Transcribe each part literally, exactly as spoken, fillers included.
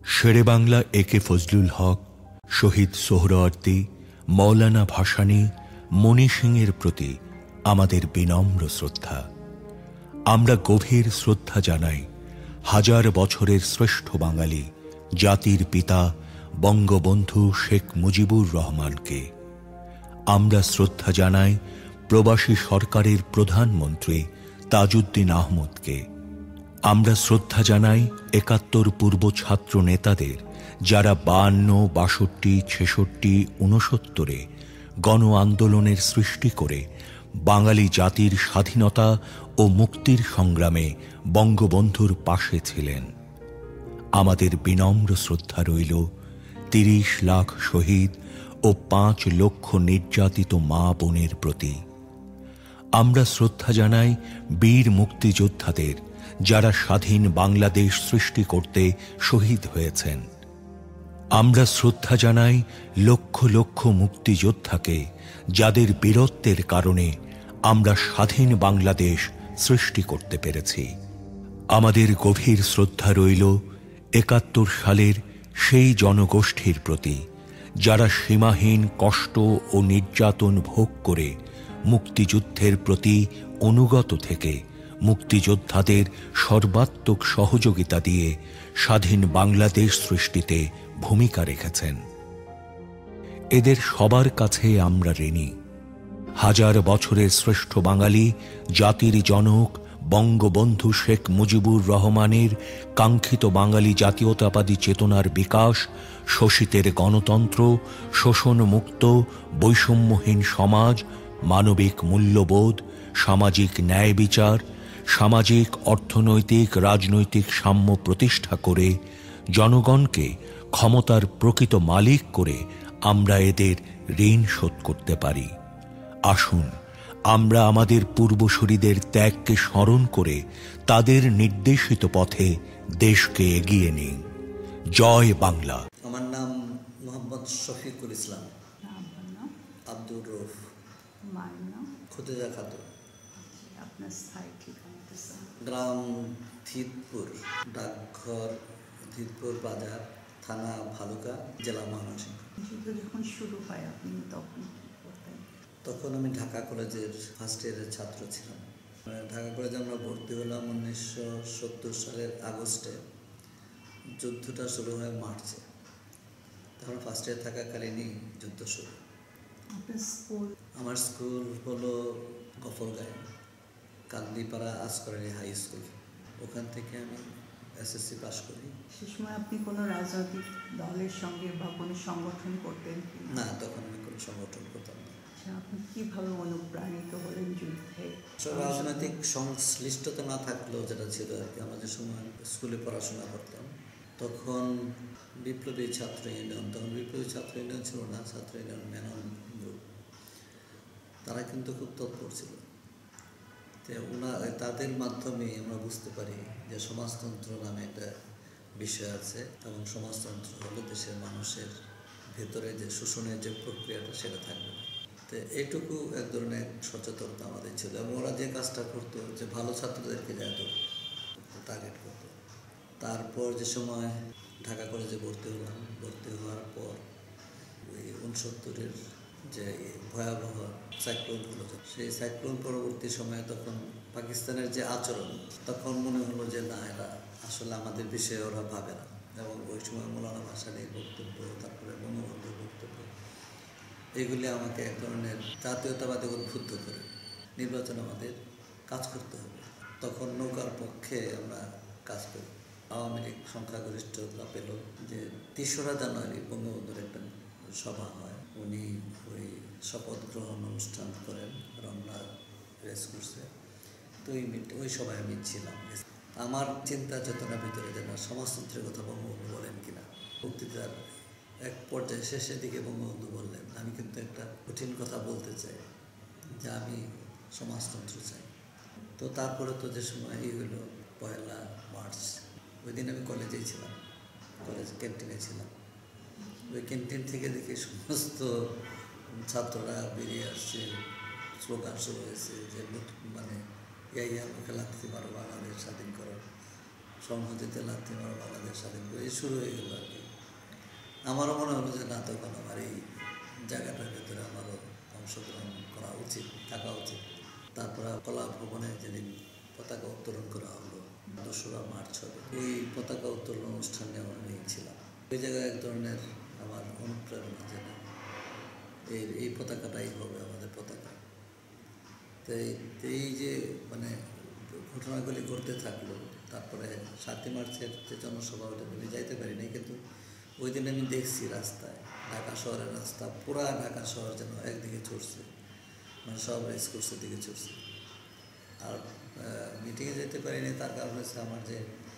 শেরে বাংলা এ কে ফজলুল হক, শহীদ সোহরাওয়ার্দী, মৌলানা ভাসানী, মণি সিংয়ের প্রতি আমাদের বিনম্র শ্রদ্ধা। আমরা গভীর শ্রদ্ধা জানাই হাজার বছরের শ্রেষ্ঠ বাঙালি জাতির পিতা বঙ্গবন্ধু শেখ মুজিবুর রহমানকে। আমরা শ্রদ্ধা জানাই প্রবাসী সরকারের প্রধানমন্ত্রী তাজউদ্দিন আহমদকে। আমরা শ্রদ্ধা জানাই একাত্তর পূর্ব ছাত্র নেতাদের, যারা বায়ান্ন, বাষট্টি, ছেষট্টি, ঊনসত্তরে গণ আন্দোলনের সৃষ্টি করে বাঙালি জাতির স্বাধীনতা ও মুক্তির সংগ্রামে বঙ্গবন্ধুর পাশে ছিলেন। আমাদের বিনম্র শ্রদ্ধা রইল তিরিশ লাখ শহীদ ও পাঁচ লক্ষ নির্যাতিত মা বোনের প্রতি। আমরা শ্রদ্ধা জানাই বীর মুক্তিযোদ্ধাদের, যারা স্বাধীন বাংলাদেশ সৃষ্টি করতে শহীদ হয়েছেন। আমরা শ্রদ্ধা জানাই লক্ষ লক্ষ মুক্তিযোদ্ধাকে, যাদের বীরত্বের কারণে আমরা স্বাধীন বাংলাদেশ সৃষ্টি করতে পেরেছি। আমাদের গভীর শ্রদ্ধা রইল একাত্তর সালের সেই জনগোষ্ঠীর প্রতি, যারা সীমাহীন কষ্ট ও নির্যাতন ভোগ করে মুক্তিযুদ্ধের প্রতি অনুগত থেকে মুক্তিযোদ্ধাদের সর্বাত্মক সহযোগিতা দিয়ে স্বাধীন বাংলাদেশ সৃষ্টিতে ভূমিকা রেখেছেন। এদের সবার কাছে আমরা ঋণী। হাজার বছরের শ্রেষ্ঠ বাঙালি জাতির জনক বঙ্গবন্ধু শেখ মুজিবুর রহমানের কাঙ্ক্ষিত বাঙালি জাতীয়তাবাদী চেতনার বিকাশ, শোষিতের গণতন্ত্র, শোষণমুক্ত বৈষম্যহীন সমাজ, মানবিক মূল্যবোধ, সামাজিক ন্যায় বিচার, সামাজিক অর্থনৈতিক রাজনৈতিক সাম্য প্রতিষ্ঠা করে জনগণকে ক্ষমতার প্রকৃত মালিক করে আমরা এদের ঋণ শোধ করতে পারি। আসুন আমরা আমাদের পূর্বসূরীদের ত্যাগকে স্মরণ করে তাদের নির্দেশিত পথে দেশকে এগিয়ে নিই। জয় বাংলা। আমার নাম মোহাম্মদ শফিকুল ইসলাম। আব্দুর রউফ। খুদেজা খাতুন। আপনার স্থায়ী ঠিকানা? গ্রাম থিতপুর, ডাকঘর থিতপুর বাজার, থানা ভালুকা, জেলা ময়মনসিংহ। যুদ্ধ যখন শুরু হয় আপনি তখন তখন আমি ঢাকা কলেজের ফার্স্ট ইয়ারের ছাত্র ছিলাম। ঢাকা কলেজে আমরা ভর্তি হলাম উনিশশো সত্তর সালের আগস্টে। যুদ্ধটা শুরু হয় মার্চে। তখন ফার্স্ট ইয়ার থাকাকালীনই যুদ্ধ শুরু। স্কুল? আমার স্কুল হলো গফরগাঁও, কান্দিপাড়া আসকরানি হাই স্কুল। ওখান থেকে আমি এসএসসি পাস করি। সে সময় আপনি কোনো রাজনৈতিক দলের সঙ্গে বা কোনো সংগঠন করতেন? না, তখন আমি কোনো সংগঠন করতাম না। আপনি কীভাবে অনুপ্রাণিত হলেন যুদ্ধে? রাজনৈতিক সংশ্লিষ্টতা না থাকলেও যেটা ছিল আর কি, আমরা যে সময় স্কুলে পড়াশোনা করতাম তখন বিপ্লবী ছাত্র ইউনিয়ন, তখন বিপ্লবী ছাত্র ইউনিয়ন ছিল না, ছাত্র ইউনিয়ন মেনন গ্রুপ, তারা কিন্তু খুব তৎপর ছিল। তো ওনা তাদের মাধ্যমে আমরা বুঝতে পারি যে সমাজতন্ত্র নামে একটা বিষয় আছে এবং সমাজতন্ত্র হলে দেশের মানুষের ভেতরে যে শোষণের যে প্রক্রিয়াটা সেটা থাকবে না। তো এইটুকু এক ধরনের সচেতনতা আমাদের ছিল এবং ওরা যে কাজটা করতো যে ভালো ছাত্রদেরকে যেত টার্গেট করতো। তারপর যে সময় ঢাকা কলেজে ভর্তি হলাম, ভর্তি হওয়ার পর ওই উনসত্তরের যে ভয়াবহ সাইক্লোনগুলো, সেই সাইক্লোন পরবর্তী সময়ে তখন পাকিস্তানের যে আচরণ, তখন মনে হলো যে না, এরা আসলে আমাদের বিষয়ে ওরা ভাবে না। এবং ওই সময় মৌলানা ভাসানীর বক্তব্য, তারপরে বঙ্গবন্ধুর বক্তব্য, এগুলি আমাকে এক ধরনের জাতীয়তাবাদে উদ্বুদ্ধ করে নির্বাচন আমাদের কাজ করতে হবে। তখন নৌকার পক্ষে আমরা কাজ করি। আওয়ামী লীগ সংখ্যাগরিষ্ঠতা পেল যে তেসরা জানুয়ারি বঙ্গবন্ধুর একটা সভা হয়, উনি ওই শপথ গ্রহণ অনুষ্ঠান করেন রমনা রেস কোর্সে। তো ওই ওই সভায় আমি ছিলাম। আমার চিন্তা চেতনার ভিতরে যে না, সমাজতন্ত্রের কথা বঙ্গবন্ধু বলেন কিনা। বক্তৃতার এক পর্যায়ে শেষের দিকে বঙ্গবন্ধু বললেন, আমি কিন্তু একটা কঠিন কথা বলতে চাই যে আমি সমাজতন্ত্র চাই। তো তারপরে তো যে সময় এই হলো পয়লা মার্চ, ওই দিন আমি কলেজেই ছিলাম, কলেজ ক্যান্টিনে ছিলাম। ওই ক্যান্টিন থেকে দেখি সমস্ত ছাত্ররা বেরিয়ে আসছে, স্লোগান শুরু হয়েছে যে মানে ইয়াইয়া মুখে লাথি মারো বাংলাদেশ স্বাধীন করো, সংহতিতে লাথি মারো বাংলাদেশ স্বাধীন করো, এই শুরু হয়ে গেল আর কি। আমারও মনে হলো যে না, তখন আমার এই জায়গাটার ভেতরে আমারও অংশগ্রহণ করা উচিত, থাকা উচিত। তারপরে কলা ভবনে যেদিন পতাকা উত্তোলন করা হলো, দোসরা মার্চ হবে, ওই পতাকা উত্তোলন অনুষ্ঠানে আমি ছিলাম। ওই জায়গায় এক ধরনের আমার অনুপ্রেরণা, যে না, এই এই পতাকাটাই হবে আমাদের পতাকা। তো এই যে মানে ঘটনাগুলি ঘটতে থাকলো। তারপরে সাতই মার্চের যে জনসভা, ওটা আমি যাইতে পারি নাই, কিন্তু ওই দিন আমি দেখছি রাস্তায়, ঢাকা শহরের রাস্তা, পুরা ঢাকা শহর যেন একদিকে ছুটছে, মানে সব রেস কোর্সের দিকে ছুটছে। আর মিটিংয়ে যেতে পারিনি, তার কারণ হচ্ছে আমার যে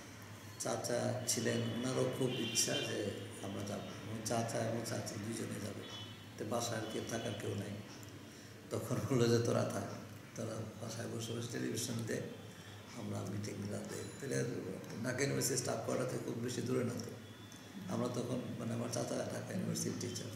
চাচা ছিলেন, ওনারও খুব ইচ্ছা যে আমরা যাবো। চাচা এবং চাচি দুজনে যাবে, তো বাসায় কেউ থাকার কেউ নাই। তখন হলো যে তোরা থাক, তারা বাসায় বসে বসে টেলিভিশন দেয়, আমরা মিটিং রাতে। তাহলে ঢাকা ইউনিভার্সিটি স্টাফ কোয়ার্টার থেকে খুব বেশি দূরে না তো। আমরা তখন মানে আমার চাচা ঢাকা ইউনিভার্সিটির টিচার।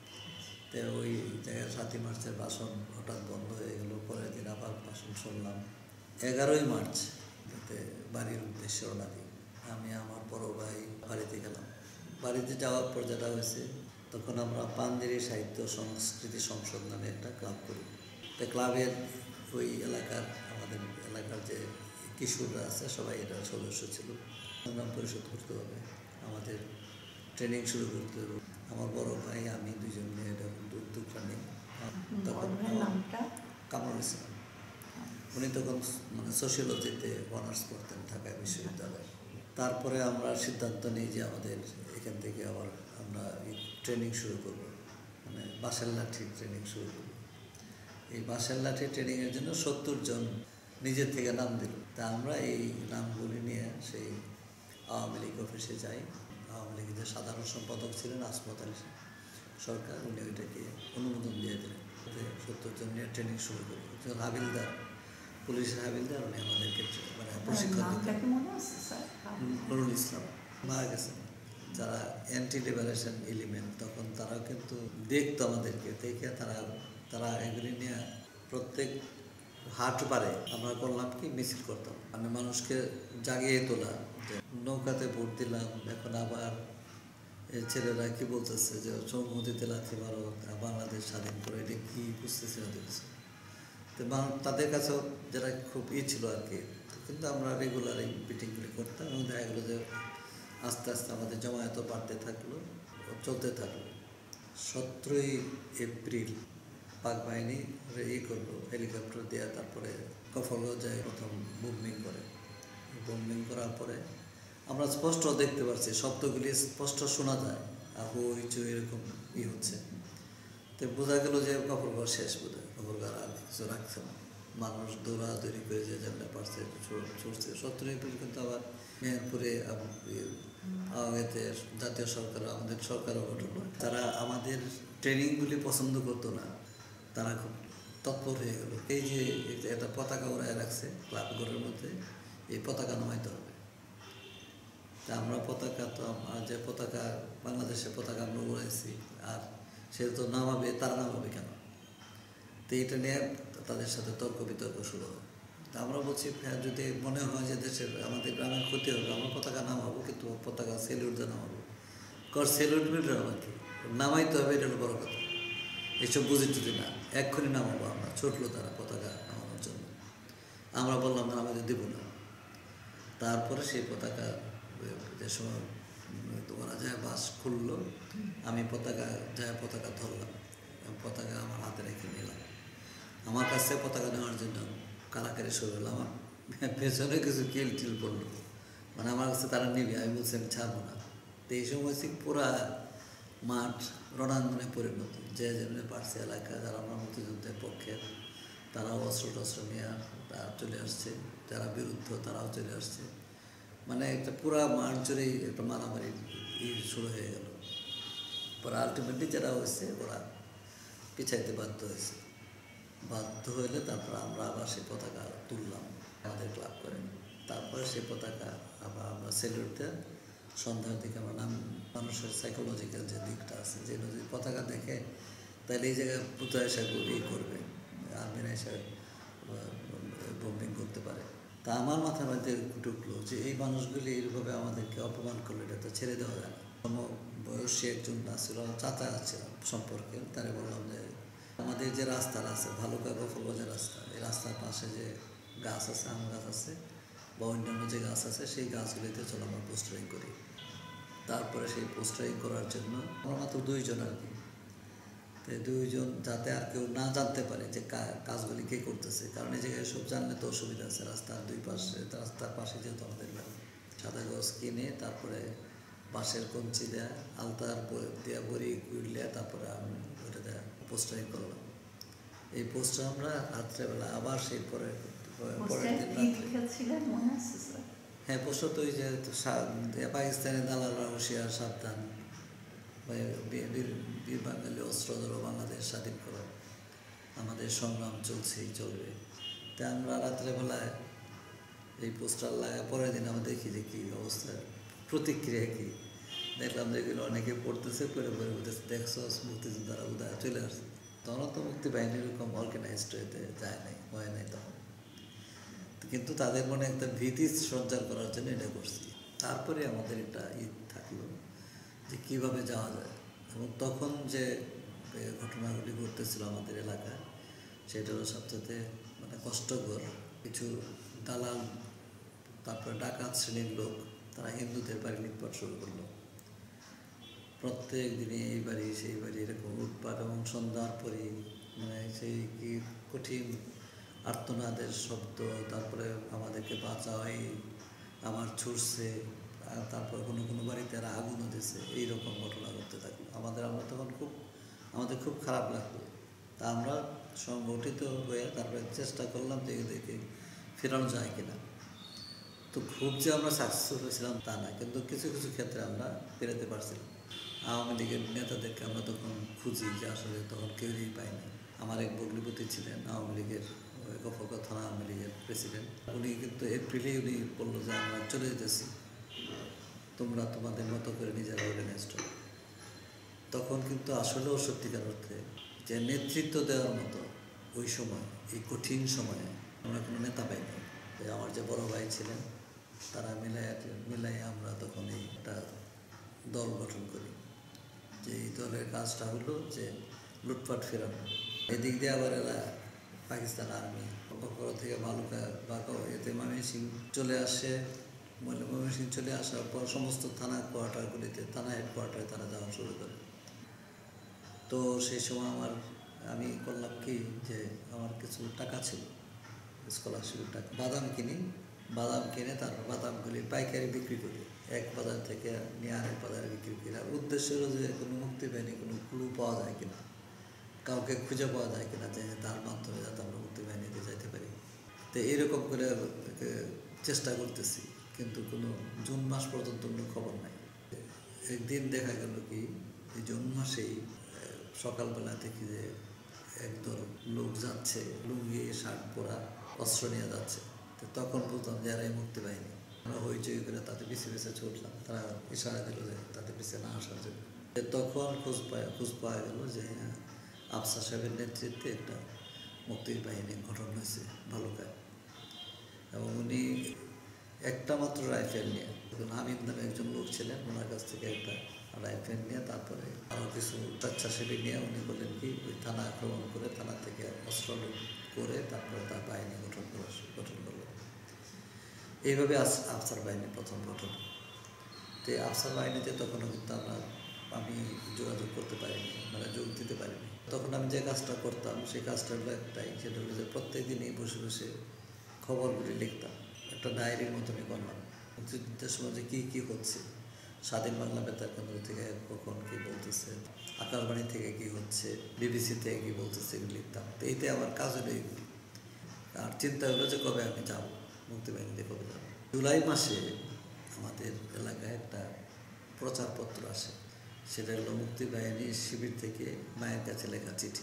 তো ওই জায়গায় সাতই মার্চের ভাষণ হঠাৎ বন্ধ হয়ে গেলো। পরের দিন আবার ভাষণ শুনলাম। এগারোই মার্চ যাতে বাড়ির উদ্দেশ্যে রওনা দিই। আমি আমার বড় ভাই বাড়িতে গেলাম। বাড়িতে যাওয়ার পর যেটা হয়েছে, তখন আমরা পাঞ্জেরি সাহিত্য সংস্কৃতি সংসদ নামে একটা ক্লাব করি। তো ক্লাবের ওই এলাকার, আমাদের এলাকার যে কিশোররা আছে সবাই এটা সদস্য ছিল। সংগ্রাম পরিশোধ করতে হবে, আমাদের ট্রেনিং শুরু করতে হবে। আমার বড় ভাই আমি দুজন নিয়ে এটা উদ্যোগটা নিই। তখন কামরুল ইসলাম, উনি তখন মানে সোশিওলজিতে অনার্স করতেন ঢাকা বিশ্ববিদ্যালয়ে। তারপরে আমরা সিদ্ধান্ত নিই যে আমাদের এখান থেকে আবার আমরা ট্রেনিং শুরু করব, মানে বাঁশের লাঠি ট্রেনিং শুরু করব। এই বাঁশের লাঠি ট্রেনিংয়ের জন্য সত্তর জন নিজের থেকে নাম দিল। তা আমরা এই নামগুলি নিয়ে সেই আওয়ামী লীগ অফিসে যাই। আওয়ামী লীগের যে সাধারণ সম্পাদক ছিলেন আসমত আলী সরকার, উনি ওইটাকে অনুমোদন দিয়ে দিলেন। সত্তর জন নিয়ে ট্রেনিং শুরু করি। হাবিলদার, পুলিশের হাবিলদার, উনি আমাদেরকে মানে প্রশিক্ষণ দিতেন। নুরুল ইসলাম মারা গেছেন। যারা অ্যান্টি লিবারেশন এলিমেন্ট, তখন তারাও কিন্তু দেখতো আমাদেরকে, দেখে তারা তারা এগুলি নিয়ে প্রত্যেক হাট পারে আমরা করলাম কি মিছিল করতাম, মানে মানুষকে জাগিয়ে তোলা। নৌকাতে ভোট দিলাম, এখন আবার ছেলেরা কি বলতেছে যে চৌমুদিতে লাথি মারো, বাংলাদেশ স্বাধীন করে, এটা কি বুঝতেছে না দেখছে। তো তাদের কাছেও যারা খুব ই ছিল আর কি, কিন্তু আমরা রেগুলার এই মিটিংগুলি করতাম এবং দেখা গেলো যে আস্তে আস্তে আমাদের জমায়েত বাড়তে থাকলো, চলতে থাকলো। সতেরোই এপ্রিল পাক বাহিনী ই করলো হেলিকপ্টার দেওয়া, তারপরে কফরগাঁও যায় প্রথম বুমিং করে। বুমিং করার পরে আমরা স্পষ্ট দেখতে পাচ্ছি, শব্দগুলি স্পষ্ট শোনা যায়, আর হই চই এরকম ই হচ্ছে। তো বোঝা গেল যে কফরগাঁও শেষ, বোধ হয় কফরগাঁও আর কিছু রাখছে না। মানুষ দৌড়াদৌড়ি করে যে যেমন পারছে ছুটছে। সতেরোই এপ্রিল কিন্তু আবার মেহেরপুরে এতে জাতীয় সরকার, আমাদের সরকারও গঠন হয়। তারা আমাদের ট্রেনিংগুলি পছন্দ করতো না, তারা খুব তৎপর হয়ে গেল। এই যে একটা পতাকা উড়ায় রাখছে ক্লাবঘরের মধ্যে, এই পতাকা নামাইতে হবে। তা আমরা পতাকা তো যে পতাকা বাংলাদেশের পতাকা আমরা উড়াইছি, আর সে তো নামাবে, তারা নামাবে কেন? তো এটা নিয়ে তাদের সাথে তর্ক বিতর্ক শুরু হয়। তা আমরা বলছি, হ্যাঁ, যদি মনে হয় যে দেশের আমাদের গ্রামের ক্ষতি হবে, আমরা পতাকা নামাবো, কিন্তু পতাকা সেলুট দিয়ে নামাবো। কর সেলুট মিলবে আমাকে নামাইতে হবে, এটা হলো বড় কথা। এইসব বুঝি টুঝি না, এক্ষুনি নামাবো আমরা। ছুটলো তারা পতাকা নামানোর জন্য। আমরা বললাম না, আমাদের দেবো না। তারপরে সেই পতাকা যে সময় ওরা যায় বাস খুললো, আমি পতাকা যায় পতাকা ধরলাম, পতাকা আমার হাতে রেখে নিলাম। আমার কাছে পতাকা নেওয়ার জন্য কারাকারি শুরু হলো। আমার পেছনে কিছু কিল টিল পড়লো, মানে আমার কাছে তারা নিবে, আমি বলছি আমি ছাড়বো না। তো এই সময় হচ্ছে পুরা মাঠ রণাঙ্গনে পরিণত। যে যেমনি পারছে এলাকা, যারা আমার মুক্তিযুদ্ধের পক্ষে, তারাও অস্ত্র টস্ত্র নিয়ে তারা চলে আসছে, যারা বিরুদ্ধ তারাও চলে আসছে। মানে একটা পুরা মাঠ জুড়েই একটা মারামারি শুরু হয়ে গেল। পরে আলটিমেটলি যারা হয়েছে ওরা পিছাইতে বাধ্য হয়েছে। বাধ্য হইলে তারপর আমরা আবার সেই পতাকা তুললাম আমাদের ক্লাব করে। তারপরে সেই পতাকা আবার আমরা সেলুটে সন্ধ্যার দিকে আমরা নাম, মানুষের সাইকোলজিক্যাল যে দিকটা আছে, যে যদি পতাকা দেখে তাহলে এই জায়গায় পুতো এসে ই করবে, আর্মিরা এসে বোম্বিং করতে পারে। তা আমার মাথার মধ্যে ঢুকলো যে এই মানুষগুলি এইভাবে আমাদেরকে অপমান করলে এটা তো ছেড়ে দেওয়া যায় না। বয়সী একজন ছিল, চাচা আছে সম্পর্কে, তারা বললাম যে আমাদের যে রাস্তার আছে ভালুকা গফরবাজার রাস্তা, এই রাস্তার পাশে যে গাছ আছে, আম গাছ আছে বা অন্যান্য যে গাছ আছে, সেই গাছগুলিতে চলো আমরা পোস্টারিং করি। তারপরে সেই পোস্টারিং করার জন্য আমরা মাত্র দুইজন আর কি, তো দুইজন যাতে আর কেউ না জানতে পারে যে কাজগুলি কে করতেছে, কারণ এই জায়গায় সব জানলে তো অসুবিধা আছে। রাস্তার দুই পাশে, রাস্তার পাশে যেহেতু আমাদের বাড়ি, সাদা গছ কিনে তারপরে বাঁশের কঞ্চি দেয়া, আলতার দেয়া বড়ি উঠলে তারপরে আমি ওটা দেয়া পোস্টারিং করলাম। এই পোস্টার আমরা রাত্রেবেলা আবার সেই পরে পরের দিন রাত্রে, হ্যাঁ পোস্টার তো ওই যে পাকিস্তানি দালালরা হুঁশিয়ার সাবধান, বীর বাঙালি অস্ত্র ধরো, বাংলাদেশ স্বাধীন করো, আমাদের সংগ্রাম চলছেই চলবে। তাই আমরা রাত্রেবেলায় এই পোস্টার লাগায় পরের দিন আমরা দেখি যে কী অবস্থা, প্রতিক্রিয়া কী। দেখলাম যেগুলো অনেকে পড়তেছে, পড়ে পড়ে বলতেছে দেখছো মুক্তিযোদ্ধারা উদয় চলে আসছে। তখন তো মুক্তি বাহিনী এরকম অর্গানাইজড হইতে যায় নাই, হয় নাই তখন, কিন্তু তাদের মনে একটা ভীতি সঞ্চার করার জন্য এটা করছি। তারপরে আমাদের একটা ঈদ থাকলো যে কীভাবে যাওয়া যায়, এবং তখন যে ঘটনাগুলি ঘটতেছিল আমাদের এলাকায় সেটা হলো সবচেয়ে মানে কষ্টকর। কিছু দালাল, তারপরে ডাকাত শ্রেণীর লোক, তারা হিন্দুদের বাড়ি লুটপাট শুরু করলো। প্রত্যেক দিনে এই বাড়ি সেই বাড়ি এরকম লুটপাট, এবং সন্ধ্যার পরে মানে সেই কি কঠিন আর্তনাদের শব্দ, তারপরে আমাদেরকে বাঁচাই আমার ছুটছে, তারপর কোনো কোনো বাড়িতে আর আগুনও দিচ্ছে, এইরকম ঘটনা ঘটতে থাকলো আমাদের। আমরা তখন খুব আমাদের খুব খারাপ লাগলো। তা আমরা সংগঠিত হয়ে তারপরে চেষ্টা করলাম যে এদেরকে ফেরানো যায় কিনা। তো খুব যে আমরা সাকসেসফুল হয়েছিলাম তা না, কিন্তু কিছু কিছু ক্ষেত্রে আমরা ফেরাতে পারছিলাম। আওয়ামী লীগের নেতাদেরকে আমরা তখন খুঁজি, যে আসলে তখন কেউই পাইনি। আমার এক বগলিপতি ছিলেন আওয়ামী লীগের, গফরগাঁও থানা আওয়ামী লীগের প্রেসিডেন্ট, উনি কিন্তু এপ্রিলেই উনি বললো যে আমরা চলে যেতেছি, তোমরা তোমাদের মতো করে নিজেরা অর্গানাইজড। তখন কিন্তু আসলেও সত্যিকার অর্থে যে নেতৃত্ব দেওয়ার মতো ওই সময়, এই কঠিন সময়ে আমরা কোনো নেতা পাইনি। আমার যে বড় ভাই ছিলেন তারা মিলাই মিলাই আমরা তখন এই একটা দল গঠন করি, যে এই দলের কাজটা হলো যে লুটপাট ফেরানো। এদিক দিয়ে আবার এরা পাকিস্তান আর্মি কখনো থেকে ভালুকা বা এতে ময়মনসিংহ চলে আসে। ময়মনসিংহ চলে আসার পর সমস্ত থানা কোয়ার্টারগুলিতে, থানা হেডকোয়ার্টারে তারা যাওয়া শুরু করে। তো সেই সময় আমার আমি করলাম কি, যে আমার কিছু টাকা ছিল, স্কলারশিপের টাকা, বাদাম কিনি, বাদাম কিনে তারপর বাদামগুলি পাইকারি বিক্রি করি, এক বাজার থেকে নিয়ে আরেক বাজারে বিক্রি করি। আর উদ্দেশ্য হলো যে কোনো মুক্তি বাহিনী কোনো ক্লু পাওয়া যায় কিনা, কাউকে খুঁজে পাওয়া যায় কিনা, যে তার মাধ্যমে যাতে আমরা মুক্তি বাহিনীতে যাইতে পারি। তো এইরকম করে চেষ্টা করতেছি, কিন্তু কোনো জুন মাস পর্যন্ত কোনো খবর নাই। একদিন দেখা গেল কি, এই জুন মাসেই সকালবেলা দেখি যে একদল লোক যাচ্ছে, লুঙ্গি শার্ট পরা, অস্ত্র নিয়ে যাচ্ছে। তো তখন বুঝলাম যে এরাই মুক্তি বাহিনী। আমরা হইচই করে তাদের পিছিয়ে পিছিয়ে ছুটলাম, তারা ইশারা দিল যে তাদের পিছিয়ে না আসার জন্য। তখন খোঁজ পায় খোঁজ পাওয়া গেল যে আফসার সাহেবের নেতৃত্বে একটা মুক্তি বাহিনী গঠন হয়েছে ভালুকায়, এবং উনি একটা মাত্র রাইফেল নিয়ে, হামিদ নামে একজন লোক ছিলেন, ওনার কাছ থেকে একটা রাইফেল নিয়ে তারপরে আরও কিছু স্বেচ্ছাসেবী নিয়ে উনি বললেন কি ওই থানা আক্রমণ করে থানা থেকে অস্ত্র লুট করে তারপরে তার বাহিনী গঠন করা গঠন করলো। এইভাবে আফসার বাহিনী প্রথম গঠন। তো এই আফসার বাহিনীতে তখনও কিন্তু আমরা আমি যোগাযোগ করতে পারিনি, মানে যোগ দিতে পারিনি। তখন আমি যে কাজটা করতাম সেই কাজটা হলো একটাই, সেটা হলো যে প্রত্যেক দিনই বসে বসে খবরগুলি লিখতাম, একটা ডায়েরির মতো আমি করলাম। মুক্তিযুদ্ধের সময় যে কী কী হচ্ছে, স্বাধীন বাংলা বেতার কেন্দ্র থেকে কখন কী বলতেছে, আকাশবাণী থেকে কী হচ্ছে, বিবিসি থেকে কী বলতেছে, এগুলো লিখতাম। তো এইতে আমার কাজ হলো এইগুলি। আর চিন্তা হলো যে কবে আমি যাব, মুক্তিবাহিনীতে কবে যাব। জুলাই মাসে আমাদের এলাকায় একটা প্রচারপত্র আসে, সেটা হলো মুক্তিবাহিনীর শিবির থেকে মায়ের কাছে লেখা চিঠি।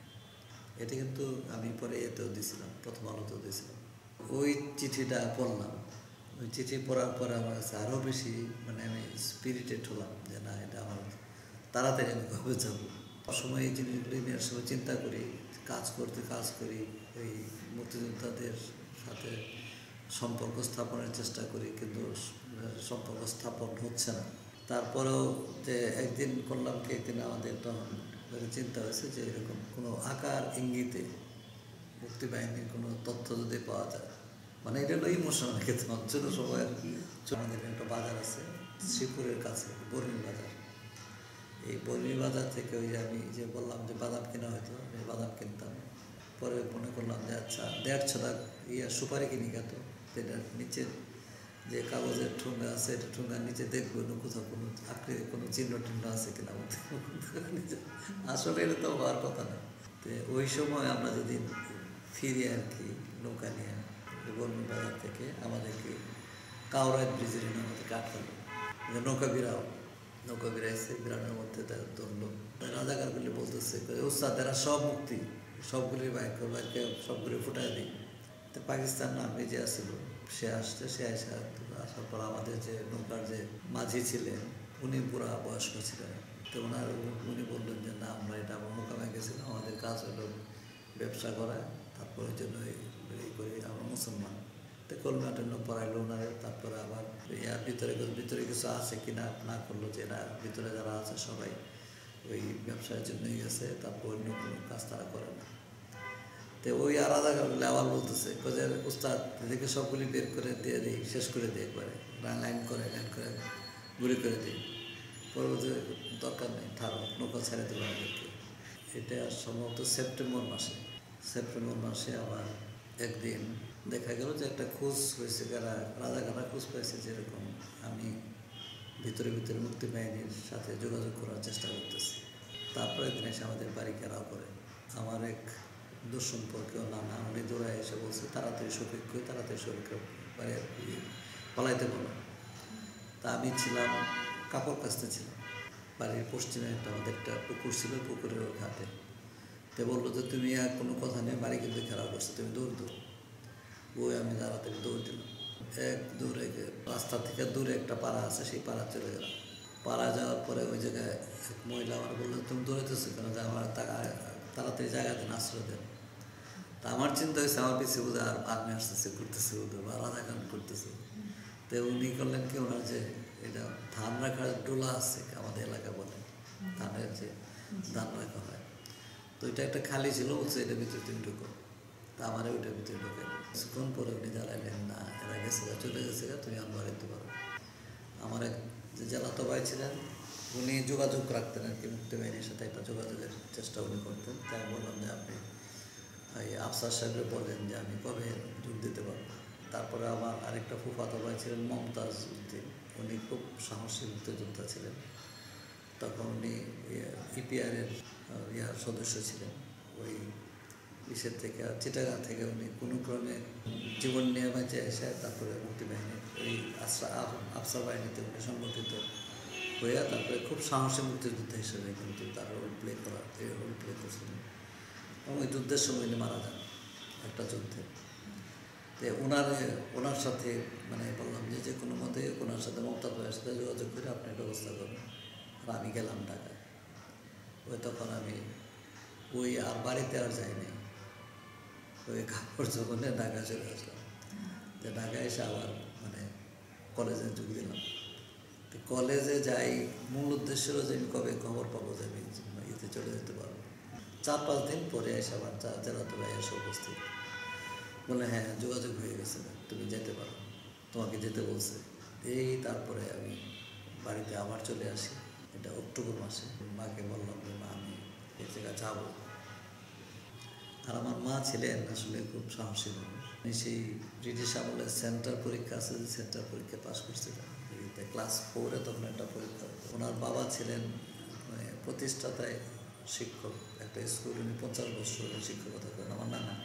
এটা কিন্তু আমি পরে এতেও দিয়েছিলাম, প্রথম আলোতেও দিয়েছিলাম। ওই চিঠিটা পড়লাম, ওই চিঠি পড়ার পরে আমার কাছে আরও বেশি মানে আমি স্পিরিটেড হলাম যে না, এটা আমার তাড়াতাড়ি আমি কবে যাবো। সময় এই জিনিসগুলি নিয়ে সময় চিন্তা করি, কাজ করতে কাজ করি, এই মুক্তিযোদ্ধাদের সাথে সম্পর্ক স্থাপনের চেষ্টা করি, কিন্তু সম্পর্ক স্থাপন হচ্ছে না। তারপরেও যে একদিন করলাম কি, একদিন আমাদের তখন চিন্তা হয়েছে যে এরকম কোনো আকার ইঙ্গিতে মুক্তিবাহিনীর কোনো তথ্য যদি পাওয়া যায়, মানে এটা হলো ইমোশনাল ক্ষেত্রে ছোটো সময়ের। আমাদের একটা বাজার আছে শ্রীপুরের কাছে, বর্মি বাজার। এই বর্মি বাজার থেকে ওই যে আমি যে বললাম যে বাদাম কেনা হয়তো, এই বাদাম কিনতাম। পরে মনে করলাম যে আচ্ছা দেড়শো লাখ ইয়া সুপারি কিনি গেত, যেটার নিচে যে কাগজের ঠোঙ্গা আছে, এটা ঠোঙ্গার নিচে দেখবো না কোথাও কোনো আকৃতি কোনো চিহ্ন টিহ্ন আছে কিনা। আসলে এটা তো হওয়ার কথা না। তো ওই সময় আমরা যদি ফিরি আর কি নৌকা নিয়ে বর্মি বাজার থেকে, আমাদেরকে কাউরাই ব্রিজের আমাদেরকে আটকালো, নৌকা বিরাও নৌকা বিরাইছে, বিরানোর মধ্যে তারা ধরলো। রাজাকারগুলি বলতেছে ওস্তাদ এরা সব মুক্তি, সবগুলির বাইক বাইকে সবগুলি ফুটাই দিই। তো পাকিস্তান নামে যে আসছিল সে আসছে, সে আসা আসার পর আমাদের যে নৌকার যে মাঝি ছিলেন উনি পুরা বয়স্ক ছিলেন। তো ওনার উনি বললেন যে না, আমরা এটা আমার মোকামে গেছিলাম, আমাদের কাজ হলো ব্যবসা করা, তারপর ওই জন্য এই করি, আমরা মুসলমান। তো কলমা টলমা পড়াইলো ওনারে। তারপরে আবার ইয়ার ভিতরে ভিতরে কিছু আছে কিনা না করলো, যে এরা ভিতরে যারা আছে সবাই ওই ব্যবসার জন্যই গেছে, তারপর অন্য কোনো কাজ তারা করে না। তো ওই আলাদা করলে আবার বলতেছে যে উস্তাদ এদিকে সবগুলি বের করে দিয়ে দিই, শেষ করে দিয়ে একবারে লাইন করে লাইন করে গুলি করে দিই, পরবর্তী দরকার নেই, ঠারো নৌকা ছেড়ে দেবো আমাদেরকে। এটা সম্ভবত সেপ্টেম্বর মাসে সেপ্টেম্বর মাসে আবার একদিন দেখা গেল যে একটা খোঁজ হয়েছে, যারা রাজাকাররা খোঁজ পাইছে যেরকম আমি ভিতরে ভিতরে মুক্তি বাহিনীর সাথে যোগাযোগ করার চেষ্টা করতেছি। তারপরে দিন এসে আমাদের বাড়ি ঘেরাও করে। আমার এক দুঃসম্পর্কীয় নানা উনি দৌড়ায় এসে বলছে তাড়াতাড়ি শফিককে তাড়াতাড়ি শফিককে বাড়ি পালাইতে বলো। তা আমি ছিলাম কাপড় কাচতে ছিলাম, বাড়ির পশ্চিমে একটা আমাদের একটা পুকুর ছিল, পুকুরের ঘাটে। তো বললো যে তুমি আর কোনো কথা নেই, বাড়ি কিন্তু ঘেরাও করছে, তুমি দৌড় দৌড়। ওই আমি তাড়াতাড়ি দৌড় দিলাম, এক দৌড়ে রাস্তা থেকে দূরে একটা পাড়া আছে, সেই পাড়া চলে গেলাম। পাড়া যাওয়ার পরে ওই জায়গায় এক মহিলা আমার বললো তুমি দৌড়াইতেছো কেন, যে আমার তাড়াতাড়ি জায়গা দেন, আশ্রয় দেন। তা আমার চিন্তা হয়েছে আমার পিছিয়ে বোধ আর আর্মি আসতেছে, করতেছে বোধ বা রাজাকান করতেছে। তো উনি করলেন কি, ওনার যে এটা ধান রাখার ডোলা আছে আমাদের এলাকা বলে, ধানের যে ধান রাখা হয়, তো এটা একটা খালি ছিল, বলছে এটার ভিতরে তুমি ঢুকো। তা আমার ওইটার ভিতরে ঢুকে কিছুক্ষণ পরে উনি জানাইলেন না এরা গেছে চলে গেছে, তুমি আনবার দিতে পারো। আমার এক যে জেলাতো ভাই ছিলেন উনি যোগাযোগ রাখতেন আর কি মুক্তি বাহিনীর সাথে, একটা যোগাযোগের চেষ্টা উনি করতেন। তাই আমি বললাম যে আপনি এই আফসার সাহেবকে বলেন যে আমি কবে যোগ দিতে পারবো। তারপরে আমার আরেকটা ফুফাতো ভাই ছিলেন মমতাজ উদ্দিন, উনি খুব সাহসী মুক্তিযোদ্ধা ছিলেন। তখন উনি ইপিআরের ইয়ার সদস্য ছিলেন, ওই ইসের থেকে চিটাগাং থেকে উনি কোনো ক্রমে জীবন নিয়ে বেঁচে এসে তারপরে মুক্তিবাহিনীর ওই আশরা আফসার বাহিনীতে উনি সংগঠিত হইয়া তারপরে খুব সাহসী মুক্তিযোদ্ধা হিসেবে কিন্তু তার রোল প্লে করা রোল প্লে করছিলেন, এবং ওই যুদ্ধের সময় উনি মারা যান একটা যুদ্ধে। তো ওনার ওনার সাথে মানে বললাম যে যে কোনো মতে ওনার সাথে মমতা ভাইয়ের সাথে যোগাযোগ করে আপনি ব্যবস্থা করুন। আর আমি গেলাম ঢাকায়। ওই তখন আমি ওই আর বাড়িতে আর যাইনি, ওই কাপড় যখনে ঢাকা চলে আসলাম। তো ঢাকায় এসে আবার মানে কলেজে যোগ দিলাম। তো কলেজে যাই মূল উদ্দেশ্য হলো যে আমি কবে খবর পাবো যে আমি ইতে চলে যেতে পারবো। চার পাঁচ দিন পরে এসে আবার জেলাতো ভাই এসে উপস্থিত, বলে হ্যাঁ যোগাযোগ হয়ে গেছে, তুমি যেতে পারো, তোমাকে যেতে বলছে। এই তারপরে আমি বাড়িতে আবার চলে আসি, এটা অক্টোবর মাসে। মাকে বললাম যে মা আমি এই জায়গায় যাবো। আর আমার মা ছিলেন আসলে খুব সাহসী মানুষ। সেই ব্রিটিশ আমলের সেন্টার পরীক্ষা আছে, যে সেন্টার পরীক্ষা পাস করছিলেন ক্লাস ফোরে, তখন একটা পরীক্ষা। ওনার বাবা ছিলেন মানে প্রতিষ্ঠাতায় শিক্ষক, একটা স্কুল, উনি পঞ্চাশ বছর শিক্ষকতা করেন আমার নানা।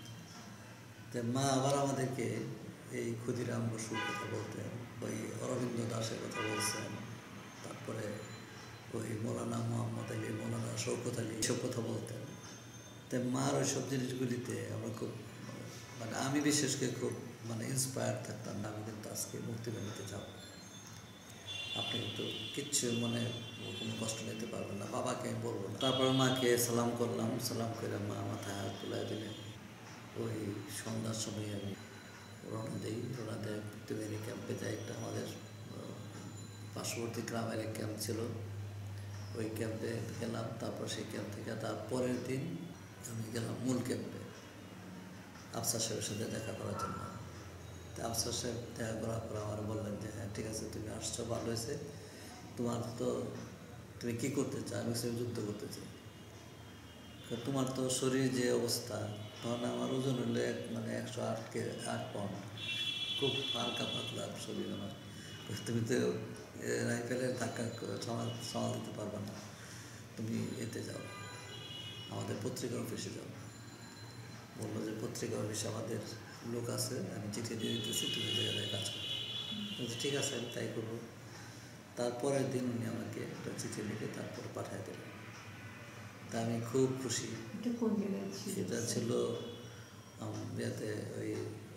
তো মা আবার আমাদেরকে এই ক্ষুদিরাম বসুর কথা বলতেন, ওই অরবিন্দ দাসের কথা বলছেন, তারপরে ওই মৌলানা মোহাম্মদ আলী, মৌলানা শওকত আলী, এসব কথা বলতেন। তো মার ওই সব জিনিসগুলিতে আমরা খুব মানে আমি বিশেষ করে খুব মানে ইন্সপায়ার থাকতাম না, আমি কিন্তু আজকে মুক্তিবাহিনীতে যাব, আপনি কিন্তু কিচ্ছু মানে কোনো কষ্ট নিতে পারবেন না, বাবাকে আমি বলবো না। তারপরে মাকে সালাম করলাম, সালাম করে মা মাথায় হাত তুলে দিলেন। ওই সন্ধ্যার সময় আমি রওনা দিই। রওনা দিয়ে ত্রিবেণী ক্যাম্পে যাই। একটা আমাদের পার্শ্ববর্তী গ্রামের এক ক্যাম্প ছিল, ওই ক্যাম্পে গেলাম। তারপর সেই ক্যাম্প থেকে তার পরের দিন আমি গেলাম মূল ক্যাম্পে আফসার সাহেবের সাথে দেখা করার জন্য। তো আফসার সাহেব দেখা করার পর আমার বললেন যে হ্যাঁ ঠিক আছে, তুমি আসছো, ভালো হয়েছে। তোমার তো তুমি কী করতে চাও? আমি সে যুদ্ধ করতে চাই। তোমার তো শরীর যে অবস্থা, তখন আমার ওজন হলে মানে একশো আট কে আট পাউন্ড, খুব হালকা পাতলা শরীর আমার। তুমি তো রাইফেলের ধাক্কা সামাল সামাল দিতে পারবে না, তুমি এতে যাও, আমাদের পত্রিকা অফিসে যাও। বললো যে পত্রিকা অফিসে আমাদের লোক আছে, আমি চিঠি দিয়ে দিতেছি, তুমি জায়গায় কাজ করো। বলছি ঠিক আছে, আমি তাই করবো। তারপরের দিন উনি আমাকে একটা চিঠি লিখে তারপর পাঠিয়ে দিলেন। তা আমি খুব খুশি। এটা ছিল ইয়াতে ওই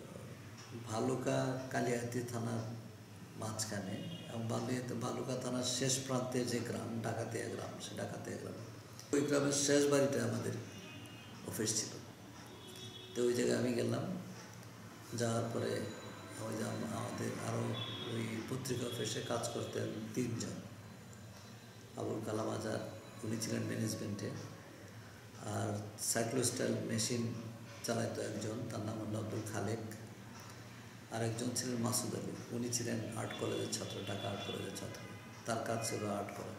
ভালুকা কালিয়াতি থানার মাঝখানে, এবং বালিয়াতে ভালুকা থানার শেষ প্রান্তে যে গ্রাম ডাকাতিয়া গ্রাম, সে ডাকাতিয়া গ্রাম, ওই গ্রামের শেষ বাড়িতে আমাদের অফিস ছিল। তো ওই জায়গায় আমি গেলাম। যাওয়ার পরে ওই যে আমাদের আরও ওই পত্রিকা অফিসে কাজ করতেন তিনজন। আবুল কালাম আজাদ, উনি ছিলেন ম্যানেজমেন্টে। আর সাইক্লোস্টাইল মেশিন চালাইতো একজন, তার নাম হল আব্দুল খালেক। আর একজন ছিলেন মাসুদ আলী, উনি ছিলেন আর্ট কলেজের ছাত্র, ঢাকা আর্ট কলেজের ছাত্র। তার কাজ ছিল আর্ট করা।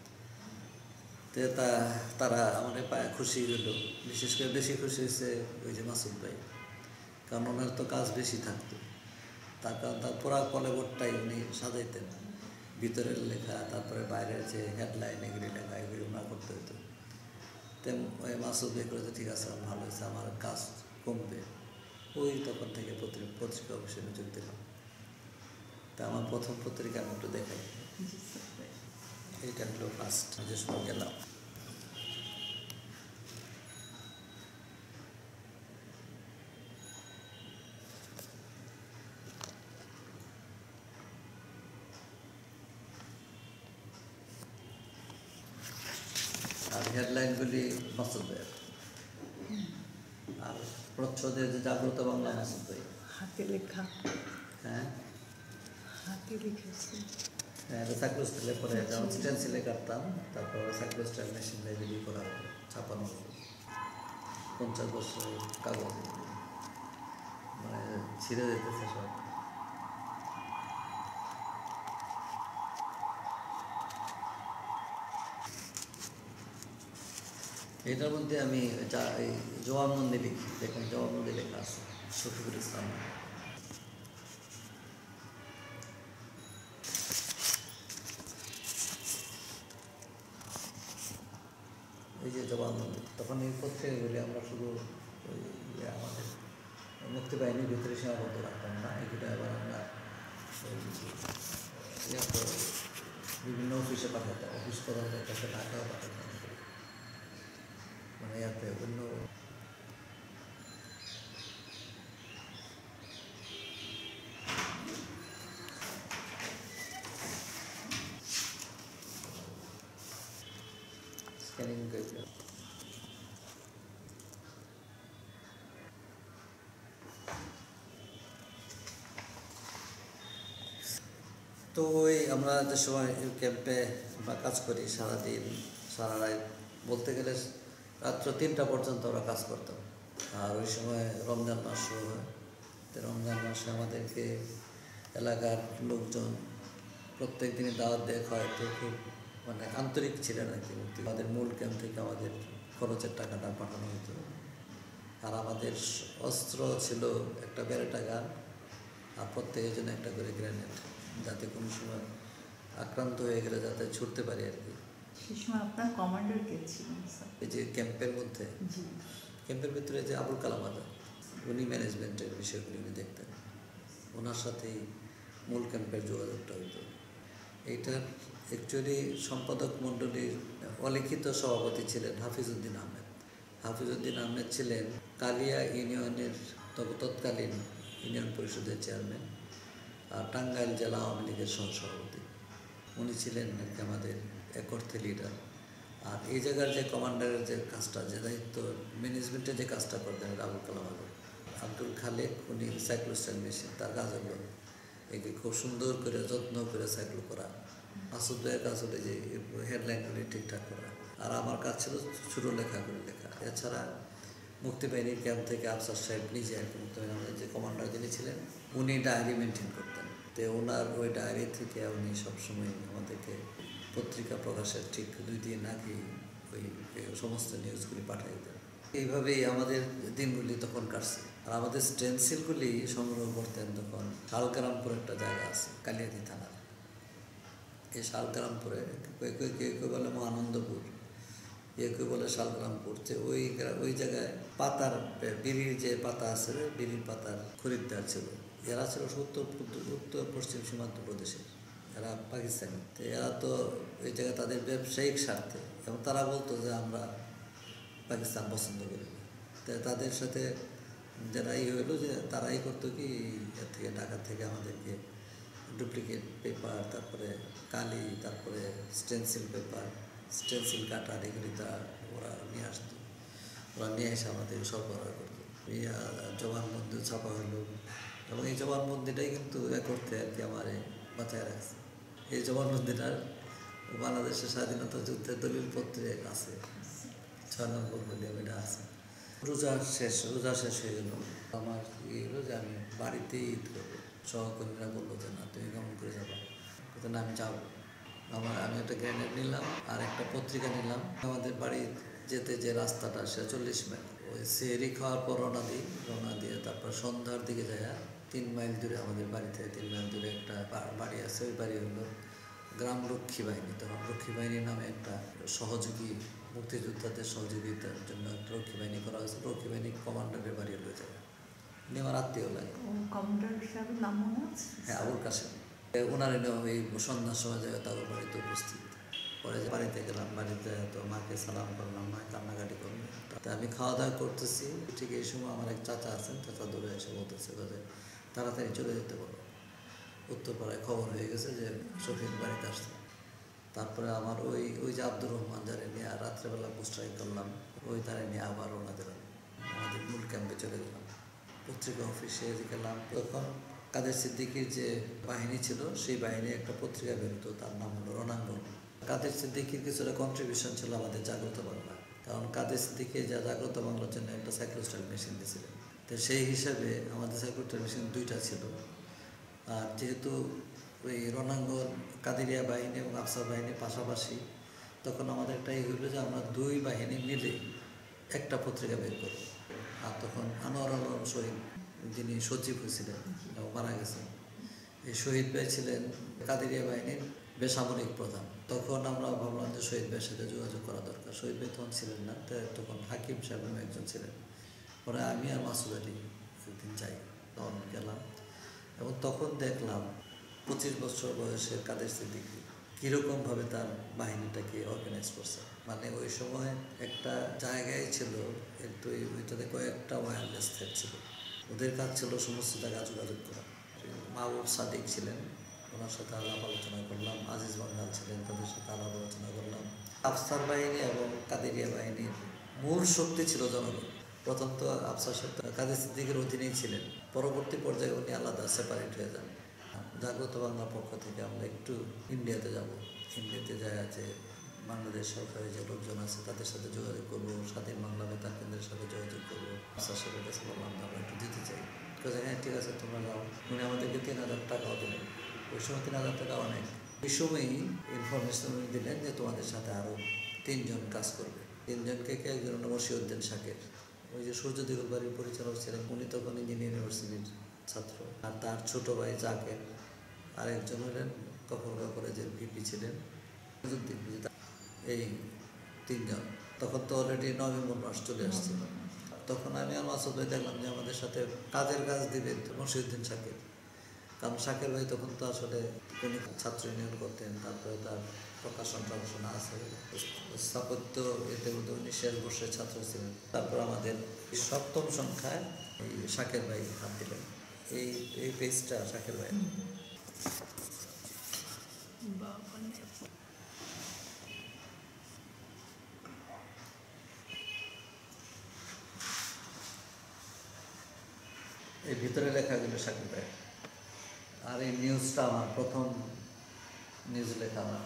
তো তা তারা আমাদের পায়ে খুশি হলো। বিশেষ করে বেশি খুশি হয়েছে ওই যে মাসুদ ভাই, কারণ ওনার তো কাজ বেশি থাকতো। তার কারণ তার পুরা কলেবরটাই উনি সাজাইতেন, ভিতরের লেখা, তারপরে বাইরের যে হেডলাইন, এগুলি লেখা, এগুলি ওনার করতে হতো। তেম ওই মাসুদ ভাই করেছে, ঠিক আছে ভালো হয়েছে, আমার কাজ কমবে। ওই তখন থেকে পত্রিকা পত্রিকা অফিসে যোগ দিলাম। তা আমার প্রথম পত্রিকা আমি একটু দেখাই। এইটা হলো ফার্স্ট যে সময় গেলাম। আর হেডলাইনগুলি মাসুদ ভাইয়ের, আর প্রচ্ছদের যে জাগ্রত বাংলা মাসুদ ভাই হাতে লেখা। হ্যাঁ হাতে লিখেছি। হ্যাঁ, সাইক্লোস্টাইলে পরে যেমন স্টেন্সিলে কাটতাম, তারপর সাইক্লোস্টাইল মেশিন দিয়ে রেডি করা হলো, ছাপানো হলো। পঞ্চাশ বছর কাগজ মানে ছিঁড়ে যেতেছে সব। এটার মধ্যে আমি যা এই জবানবন্দি লিখি, দেখুন জবানবন্দি লেখা আছে, শফিকুল ইসলাম। এই যে জবানবন্দি, তখন এই পত্রিকাগুলি আমরা শুধু ওই আমাদের মুক্তি বাহিনীর ভিতরে সীমাবদ্ধ রাখতাম না, এগুলো আবার আমরা বিভিন্ন অফিসে পাঠাতাম, অফিস প্রধানদের কাছে ঢাকাও পাঠাতাম, মানে ইয়াতে অন্য স্ক্যানিং করে। তো ওই আমরা যে সময় ক্যাম্পে আমরা কাজ করি, সারাদিন সারা রাত বলতে গেলে রাত্র তিনটা পর্যন্ত আমরা কাজ করতাম। আর ওই সময় রমজান মাস শুরু হয়। তো রমজান মাসে আমাদেরকে এলাকার লোকজন প্রত্যেক দিনই দাওয়াত দেওয়া হয়। তো খুব মানে আন্তরিক ছিলেন আর কি। আমাদের মূল ক্যাম্প থেকে আমাদের খরচের টাকাটা পাঠানো হতো। আর আমাদের অস্ত্র ছিল একটা বেরেটা গান, আর প্রত্যেকের জন্য একটা করে গ্রেনেড, যাতে কোনো সময় আক্রান্ত হয়ে গেলে যাতে ছুটতে পারি আর কি। সেই সময় আপনার কমান্ডার কে ছিলেন স্যার? এই যে ক্যাম্পের মধ্যে, ক্যাম্পের ভিতরে যে আবুল কালাম আজাদ, উনি ম্যানেজমেন্টের বিষয়গুলি উনি দেখতেন। ওনার সাথেই মূল ক্যাম্পের যোগাযোগটা হতো। এইটার অ্যাকচুয়ালি সম্পাদক মণ্ডলীর অলিখিত সভাপতি ছিলেন হাফিজউদ্দিন আহমেদ। হাফিজউদ্দিন আহমেদ ছিলেন কালিয়া ইউনিয়নের তৎকালীন ইউনিয়ন পরিষদের চেয়ারম্যান আর টাঙ্গাইল জেলা আওয়ামী লীগের সহসভাপতি। উনি ছিলেন আর কি আমাদের এক অর্থে লিডার। আর এই জায়গার যে কমান্ডারের যে কাজটা, যে দায়িত্ব ম্যানেজমেন্টের যে কাজটা করতেন, আবুল কালাম আজাদ। আব্দুল খালেক, উনি সাইক্লোস্টাইল মেশিন, তার কাজ হলো একে খুব সুন্দর করে যত্ন করে সাইকেল করা। মাসুদ ভাইয়ের কাজ হলো যে হেডলাইনগুলি ঠিকঠাক করা, আর আমার কাজ ছিল ছোটো লেখাগুলি লেখা। এছাড়া মুক্তিবাহিনীর ক্যাম্প থেকে আফসার সাহেব নিজে আর কি, মুক্তিবাহিনী আমাদের যে কমান্ডার যিনি ছিলেন, উনি ডায়েরি মেনটেন করতেন। তো ওনার ওই ডায়েরি থেকে উনি সবসময় আমাদেরকে পত্রিকা প্রকাশের ঠিক দুই দিন আগে ওই সমস্ত নিউজগুলি পাঠিয়ে দিতেন। এইভাবেই আমাদের দিনগুলি তখন কাটছে। আর আমাদের স্টেনসিলগুলি সংগ্রহ করতেন তখন শালগ্রামপুর একটা জায়গা আছে কালিয়াতি থানার, এই শালগ্রামপুরে কেউ কেউ কেউ বলে মহানন্দপুর, কেউ কেউ বলে শালগ্রামপুর, যে ওই ওই জায়গায় পাতার বিড়ির যে পাতা আছে, বিড়ির পাতার খরিদ্দার ছিল। এরা ছিল উত্তর উত্তর পশ্চিম সীমান্ত প্রদেশের, এরা পাকিস্তানি। তো এরা তো ওই জায়গায় তাদের ব্যবসায়িক স্বার্থে, এবং তারা বলতো যে আমরা পাকিস্তান পছন্দ করি। তো তাদের সাথে যারা এই হইলো যে তারাই করতো কি, এর থেকে ঢাকা থেকে আমাদেরকে ডুপ্লিকেট পেপার, তারপরে কালি, তারপরে স্টেনসিল পেপার, স্টেনসিল কাটার, এগুলি তারা ওরা নিয়ে আসতো। ওরা নিয়ে এসে আমাদের সরবরাহ করতো। জবানবন্দি ছাপা হলো, এবং এই জবানবন্দিটাই কিন্তু এ করতে আর কি আমার বাঁচায় রাখছে। এই জবানবন্দিটার বাংলাদেশের স্বাধীনতা যুদ্ধের দলিল পত্রে আছে, ছয় নম্বর ভলিউম এটা আছে। রোজা শেষ রোজা শেষ হয়ে গেল, আমার ইয়ে হলো যে আমি বাড়িতেই ঈদ করবো। সহকর্মীরা বললো যে না তুমি কেমন করে যাবো, কিন্তু না আমি যাবো। আমার আমি একটা গ্রেনেড নিলাম আর একটা পত্রিকা নিলাম। আমাদের বাড়ি যেতে যে রাস্তাটা সে চল্লিশ মাইল, ওই সেহরি খাওয়ার পর রওনা দিই, রওনা দিয়ে তারপর সন্ধ্যার দিকে যায় তিন মাইল দূরে আমাদের বাড়ি থেকে তিন মাইল দূরে একটা বাড়ি আছে। ওই বাড়ি হলো গ্রাম রক্ষী বাহিনী। তখন রক্ষী বাহিনীর নামে একটা সহযোগী মুক্তিযোদ্ধাদের সহযোগিতার জন্য একটা রক্ষী বাহিনী করা হয়েছে। রক্ষী বাহিনী কমান্ডারের বাড়ি হলো ওই জায়গায়, উনি আমার আত্মীয় লাগে। কমান্ডার সাহেবের নাম মনে আছে? হ্যাঁ, আবুল কাসেম। ওনার ওই সন্ধ্যার সময় জায়গায় তাদের বাড়িতে উপস্থিত। পরে যে বাড়িতে গেলাম, বাড়িতে তো মাকে সালাম করলাম, মাকে কান্নাকাটি করলাম। তা আমি খাওয়া দাওয়া করতেছি, ঠিক এই সময় আমার এক চাচা আছেন, চাচা দূরে এসে বলতেছে যে তাড়াতাড়ি চলে যেতে বলো, উত্তরপাড়ায় খবর হয়ে গেছে যে শফিক বাড়িতে আসছে। তারপরে আমার ওই ওই যে আব্দুর রহমান যারে নিয়ে রাত্রেবেলা পোস্টারিং করলাম, ওই তারে নিয়ে আবার রওনা দিলাম, আমাদের মূল ক্যাম্পে চলে গেলাম। পত্রিকা অফিসে গেলাম, তখন কাদের সিদ্দিকীর যে বাহিনী ছিল সেই বাহিনী একটা পত্রিকা বেরোতো, তার নাম হলো রণাঙ্গন। কাদের সিদ্দিকীর কিছুটা কন্ট্রিবিউশন ছিল আমাদের জাগ্রত বাংলা, কারণ কাদের সিদ্দিকী যা জাগ্রত বাংলার জন্য একটা সাইক্লোস্টাইল মেশিন দিয়েছিলেন। তো সেই হিসাবে আমাদের সাইক্লোস্টাইল মেশিন দুইটা ছিল। আর যেহেতু ওই রণাঙ্গন কাদেরিয়া বাহিনী এবং আফসার বাহিনীর পাশাপাশি, তখন আমাদের একটাই হইলো যে আমরা দুই বাহিনী মিলে একটা পত্রিকা বের করব। আর তখন আনোয়ার আলম শহীদ, যিনি সচিব হয়েছিলেন এবং মারা গেছেন, এই শহীদ ভাই ছিলেন কাদেরিয়া বাহিনীর বেসামরিক প্রধান। তখন আমরা ভাবলাম যে শহীদ ভাইয়ের সাথে যোগাযোগ করা দরকার। শহীদ ভাই তখন ছিলেন না, তখন হাকিম সাহেব নামে একজন ছিলেন। পরে আমি আর মাসুদ আলী একদিন যাই, তখন গেলাম এবং তখন দেখলাম পঁচিশ বছর বয়সের কাদের সিদ্দিকী কীরকমভাবে তার বাহিনীটাকে অর্গানাইজ করছে। মানে ওই সময় একটা জায়গায় ছিল একটু, ওইটাতে কয়েকটা ওয়্যারলেস থ্রেড ছিল। ওদের কাজ ছিল সমস্ত জায়গায় যোগাযোগ করা। মাহবুব সাদিক ছিলেন, ওনার সাথে আলাপ আলোচনা করলাম। আজিজ বাঙ্গাল ছিলেন, তাদের সাথে আলাপ আলোচনা করলাম। আফসার বাহিনী এবং কাদেরিয়া বাহিনীর মূল শক্তি ছিল জনগণ। প্রথম তো আফসার সাহেব কাদের সিদ্দিকের অধীনেই ছিলেন, পরবর্তী পর্যায়ে উনি আলাদা সেপারেট হয়ে যান। জাগ্রত বাংলার পক্ষ থেকে আমরা একটু ইন্ডিয়াতে যাব, ইন্ডিয়াতে যায় আছে বাংলাদেশ সরকারের যে লোকজন আছে তাদের সাথে যোগাযোগ করবো, স্বাধীন বাংলা বেতার কেন্দ্রের সাথে যোগাযোগ করবো। আফসার সাহেবের কাছে বললাম আমরা একটু দিতে চাই, কাজে হ্যাঁ ঠিক আছে তোমরা যাও। উনি আমাদেরকে তিন হাজার টাকাও দিলেন। ওই সময় তিন হাজার টাকা অনেক। ওই সময়ই ইনফরমেশন উনি দিলেন যে তোমাদের সাথে আরও তিনজন কাজ করবে। তিনজনকে কে, একজন মশিউদ্দিন শাকের, ওই যে সূর্য দিগল বাড়ির পরিচালক ছিলেন, উনি তখন ইঞ্জিনিয়ারিং ইউনিভার্সিটির ছাত্র। আর তার ছোটো ভাই জাকের, আরেকজন হলেন কখনকার কলেজের ভিপি ছিলেন মজুদ্দিন। এই তিনজন। তখন তো অলরেডি নভেম্বর মাস চলে আসছে। তখন আমি আর মাসুদ ভাই দেখলাম যে আমাদের সাথে কাজের কাজ দিবে মশিউদ্দিন শাকের। কারণ শাকের ভাই তখন তো আসলে উনি ছাত্র ইউনিয়ন করতেন, তারপরে তার প্রকাশন প্রকাশনা আছে, স্থাপত্য এতে মধ্যে উনি শেষ বর্ষের ছাত্র ছিলেন। তারপর আমাদের সপ্তম সংখ্যায় এই শাকের ভাই হাত দিলেন। এই এই পেজটা শাকের ভাই। ভিতরে লেখাগুলো সাকিব ভাই। আর এই নিউজটা আমার প্রথম নিউজ লেখা আমার।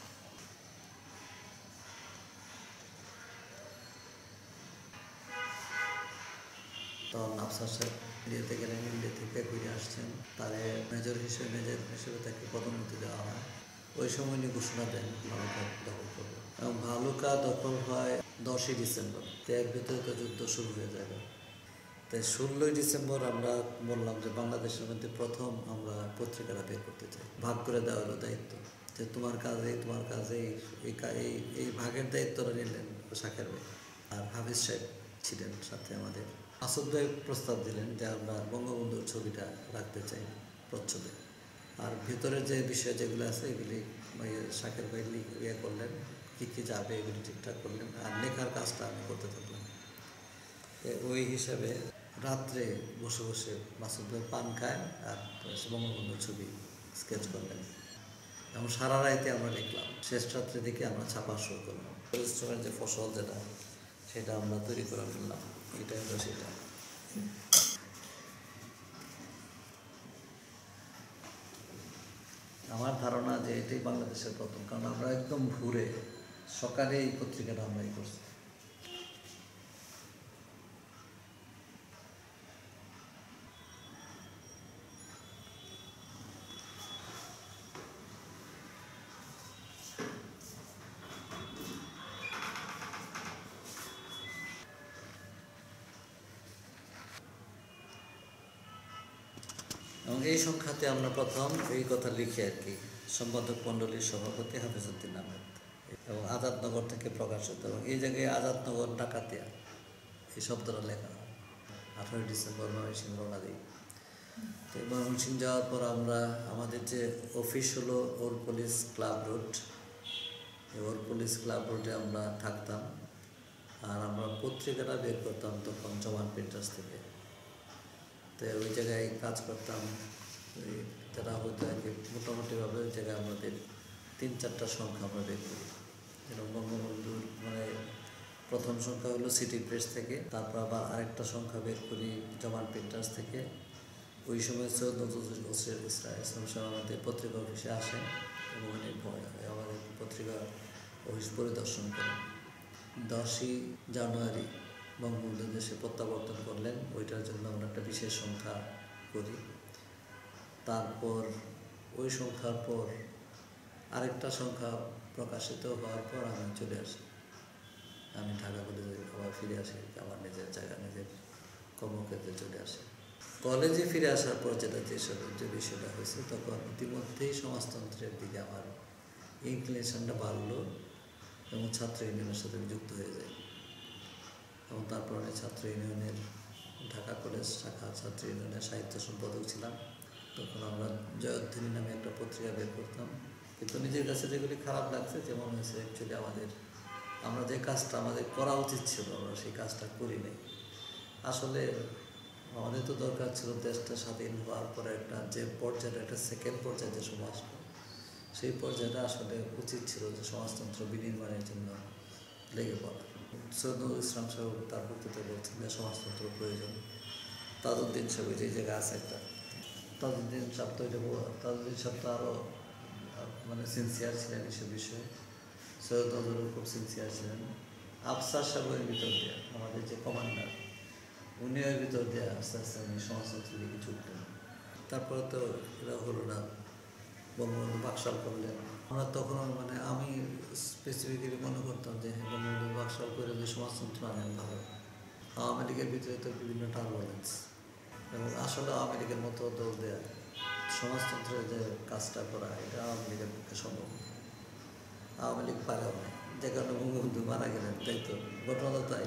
তখন আফসার সাহেব ইন্ডিয়াতে গেলেন, ইন্ডিয়া থেকে ঘুরে আসছেন, তারে মেজর হিসেবে মেজর হিসেবে তাকে পদোন্নতি দেওয়া হয়। ওই সময় উনি ঘোষণা দেন ভালুকা দখল করবে, এবং ভালুকা দখল হয় দশই ডিসেম্বর। তো এর ভিতরে তো যুদ্ধ শুরু হয়ে যাবে। তাই ষোলোই ডিসেম্বর আমরা বললাম যে বাংলাদেশের মধ্যে প্রথম আমরা পত্রিকাটা বের করতে চাই। ভাগ করে দেওয়া হলো দায়িত্ব, যে তোমার কাজে তোমার কাজে এই এই এই ভাগের দায়িত্বটা নিলেন শাকের ভাই। আর হাফিজ সাহেব ছিলেন সাথে আমাদের। মাসুদ ভাই প্রস্তাব দিলেন যে আমরা বঙ্গবন্ধুর ছবিটা রাখতে চাই প্রচ্ছদে, আর ভেতরের যে বিষয় যেগুলো আছে এগুলি শাকের ভাই ইয়ে করলেন, কী কী যাবে এগুলি ঠিকঠাক করলেন, আর লেখার কাজটা আমি করতে থাকলাম। ওই হিসাবে রাত্রে বসে বসে মাসুদ ভাই পান খায় আর বঙ্গবন্ধুর ছবি স্কেচ করলেন, এবং সারা রাইতে আমরা লিখলাম। শেষ রাত্রে দিকে আমরা ছাপা শুরু করলাম। পরিশ্রমের যে ফসল যেটা সেটা আমরা তৈরি করে ফেললাম। এটাই হলো সেটা। আমার ধারণা যে এটাই বাংলাদেশের প্রথম, কারণ আমরা একদম ভোরে সকালে এই পত্রিকাটা আমরা এই করছি। এবং এই সংখ্যাতে আমরা প্রথম এই কথা লিখি আর কি, সম্পাদক মণ্ডলীর সভাপতি হাফিজউদ্দিন আহমেদ, এবং আজাদনগর থেকে প্রকাশিত। এবং এই জায়গায় আজাদনগর ডাকাতিয়া এই শব্দটা লেখা হয়। আঠারোই ডিসেম্বর ময়মনসিংহ রওনা দিই। তো ময়মনসিংহ যাওয়ার পর আমরা আমাদের যে অফিস হলো ওর পুলিশ ক্লাব রোড, এই ওর পুলিশ ক্লাব রোডে আমরা থাকতাম। আর আমরা পত্রিকাটা বের করতাম তখন জমান প্রিন্টার্স থেকে। তো ওই জায়গায় কাজ করতাম। ওই যারা হয়তো আর কি মোটামুটিভাবে ওই জায়গায় আমাদের তিন চারটা সংখ্যা আমরা বের করি। যেরকম বঙ্গবন্ধুর মানে প্রথম সংখ্যা হলো সিটি প্রেস থেকে, তারপর আবার আরেকটা সংখ্যা বের করি জমান প্রিন্টার্স থেকে। ওই সময় সৈয়দ নজরুল ইসলাম সাহেব আমাদের পত্রিকা অফিসে আসেন এবং উনি আমাদের পত্রিকা অফিস পরিদর্শন করেন। দশই জানুয়ারি বঙ্গবন্ধু দেশে প্রত্যাবর্তন করলেন, ওইটার জন্য আমরা একটা বিশেষ সংখ্যা করি। তারপর ওই সংখ্যার পর আরেকটা সংখ্যা প্রকাশিত হওয়ার পর আমি চলে আসি, আমি ঢাকা কলেজে আবার ফিরে আসি, আমার নিজের জায়গা নিজের কর্মক্ষেত্রে চলে আসি। কলেজে ফিরে আসার পর যেটা যেসব যে বিষয়টা হয়েছে, তখন ইতিমধ্যেই সমাজতন্ত্রের দিকে আমার ইনক্লিনেশনটা বাড়লো এবং ছাত্র ইউনিয়নের সাথে যুক্ত হয়ে যায়। এবং তারপর আমি ছাত্র ইউনিয়নের ঢাকা কলেজ শাখা ছাত্র ইউনিয়নের সাহিত্য সম্পাদক ছিলাম। তখন আমরা জয়ধ্বনি নামে একটা পত্রিকা বের করতাম। কিন্তু নিজের কাছে যেগুলি খারাপ লাগছে, যেমন হয়েছে অ্যাকচুয়ালি আমাদের আমরা যে কাজটা আমাদের করা উচিত ছিল আমরা সেই কাজটা করি নাই। আসলে আমাদের তো দরকার ছিল দেশটা স্বাধীন হওয়ার পরে একটা যে পর্যায়টা, একটা সেকেন্ড পর্যায়ে যে সমাজটা, সেই পর্যায়টা আসলে উচিত ছিল যে সমাজতন্ত্র বিনির্মাণের জন্য লেগে পড়া। সৈয়দ নজরুল ইসলাম সাহেব তার বক্তৃতায় বলছেন যে সমাজতন্ত্র প্রয়োজন। তাজউদ্দিন সাহেব যে জায়গায় আছে একটা, তাজউদ্দিন সাহেব তো এটা তাজউদ্দিন সাহেব তো আরও মানে সিনসিয়ার ছিলেন এসব বিষয়ে। সৈয়দ নজরুল খুব সিনসিয়ার ছিলেন। আফসার সাহেবের ভিতর দিয়ে আমাদের যে কমান্ডার, উনিও এর ভিতর দিয়ে আস্তে আস্তে উনি সমাজতন্ত্রের দিকে ছুটলেন। তারপরে তো এরা হলো না, বঙ্গবন্ধু বাকশাল করলেন। আমরা তখন মানে আমি স্পেসিফিক্যালি মনে করতাম যে হ্যাঁ, বঙ্গবন্ধু বাকশাল করে যে সমাজতন্ত্র আনেন ভালো। আওয়ামী লীগের ভিতরে তো বিভিন্ন টার্বুলেন্স, এবং আসলে আওয়ামী লীগের মতো দল দেয়া সমাজতন্ত্রের যে কাজটা করা, এটা আওয়ামী লীগের পক্ষে সম্ভব। আওয়ামী লীগ পারেও না, যে কারণে বঙ্গবন্ধু মারা গেলেন। তাই তো ঘটনা তাই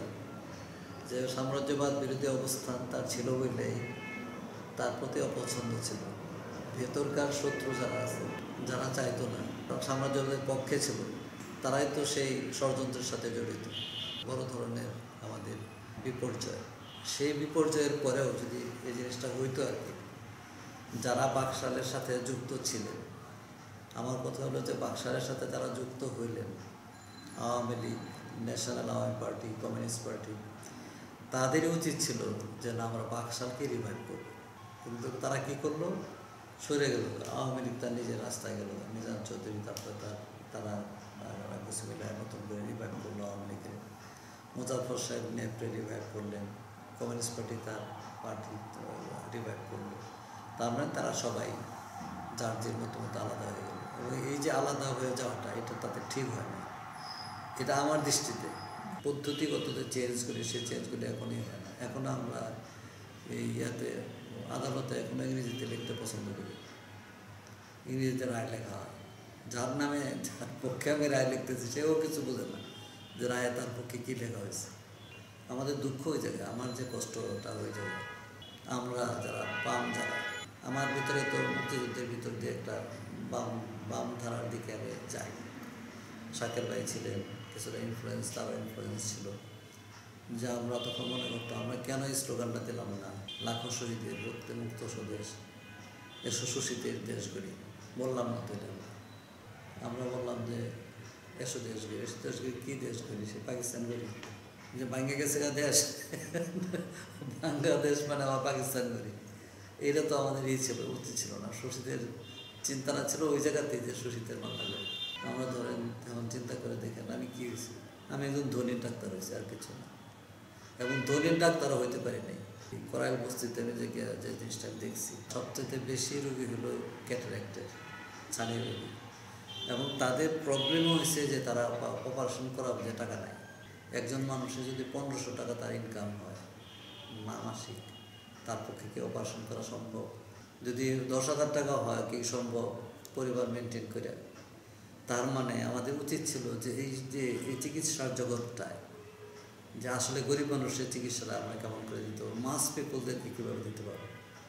যে সাম্রাজ্যবাদ বিরোধী অবস্থান তার ছিল বলেই তার প্রতি অপছন্দ ছিল। ভেতরকার শত্রু যারা আছে, যারা চাইতো না, সাম্রাজ্যবাদের পক্ষে ছিল, তারাই তো সেই ষড়যন্ত্রের সাথে জড়িত। বড় ধরনের আমাদের বিপর্যয়, সেই বিপর্যয়ের পরেও যদি এই জিনিসটা হইতো আর কি, যারা বাকশালের সাথে যুক্ত ছিলেন, আমার কথা হলো যে বাকশালের সাথে যারা যুক্ত হইলেন, Awami League, national Awami party, communist party, তাদেরই উচিত ছিল যে না আমরা বাকশালকে রিভাইভ করব। কিন্তু তারা কী করলো, সরে গেল। আওয়ামী লীগ তার নিজের রাস্তায় গেল, নিজাম চৌধুরী, তারপরে তার তারা কিছু মিলে নতুন করে রিভাইভ করলো আওয়ামী লীগের। মুজাফর সাহেব নেপড়ে রিভাইভ করলেন, কমিউনিস্ট পার্টি তার পার্টি রিভাইভ করলো। তার মানে তারা সবাই যার যে মতো মতো আলাদা হয়ে গেল। এবং এই যে আলাদা হয়ে যাওয়াটা, এটা তাতে ঠিক হয় না। এটা আমার দৃষ্টিতে পদ্ধতিগত যে চেঞ্জগুলি, সেই চেঞ্জগুলি এখনই হয় না। এখন আমরা এই ইয়াতে আদালতে এখন ইংরেজিতে লিখতে পছন্দ করি, ইংরেজিতে রায় লেখা হয়। যার নামে, যার পক্ষে আমি রায় লিখতেছি, সেও কিছু বোঝে না যে রায়ে তার পক্ষে কী লেখা হয়েছে। আমাদের দুঃখ হয়ে যায়, আমার যে কষ্টটা হয়ে যায়। আমরা যারা বাম, যারা আমার ভিতরে তো মুক্তিযুদ্ধের ভিতর দিয়ে একটা বাম বাম ধারার দিকে আমি যাই। শাকের ভাই ছিলেন, কিছুটা ইনফ্লুয়েন্স, তারও ইনফ্লুয়েন্স ছিল, যে আমরা তখন মনে করতাম আমরা কেন এই স্লোগানটা দিলাম না, লাখো শহীদের রক্তে মুক্ত স্বদেশ, এসো শোষিতের দেশ গড়ি। বললাম না তো এটা, আমরা বললাম যে এসো দেশ গড়ি। এসো দেশ গড়ি, কী দেশ গড়ি? সে পাকিস্তান গড়ি, যে ভাঙ্গে গেছে দেশ, বাংলাদেশ মানে আমার পাকিস্তান গড়ি। এটা তো আমাদের এই ছিল, উচিত ছিল না। শোষিতের চিন্তাটা ছিল ওই জায়গাতেই, যে শোষিতের বাংলা গড়ি। আমরা ধরেন এখন চিন্তা করে দেখেন আমি কী হয়েছি, আমি একজন ধনীর ডাক্তার হয়েছি, আর কিছু না। এবং ধনীর ডাক্তারও হইতে পারি নাই। করাইল বস্তিতে আমি যে যে জিনিসটা দেখছি, সবচেয়ে বেশি রোগী হলো ক্যাটারাক্টের, ছানি রোগী। এবং তাদের প্রবলেমও হয়েছে যে তারা অপারেশন করার যে টাকা নেয়। একজন মানুষের যদি পনেরোশো টাকা তার ইনকাম হয় মাসিক, তার পক্ষে কি অপারেশন করা সম্ভব? যদি দশ হাজার টাকা হয়, কি সম্ভব পরিবার মেনটেন করে? তার মানে আমাদের উচিত ছিল যে এই যে এই চিকিৎসার জগৎটায়, যে আসলে গরিব মানুষের চিকিৎসাটা আমরা কেমন করে দিতে পারবো, মাস পিপুলদেরকে কীভাবে দিতে পারবো।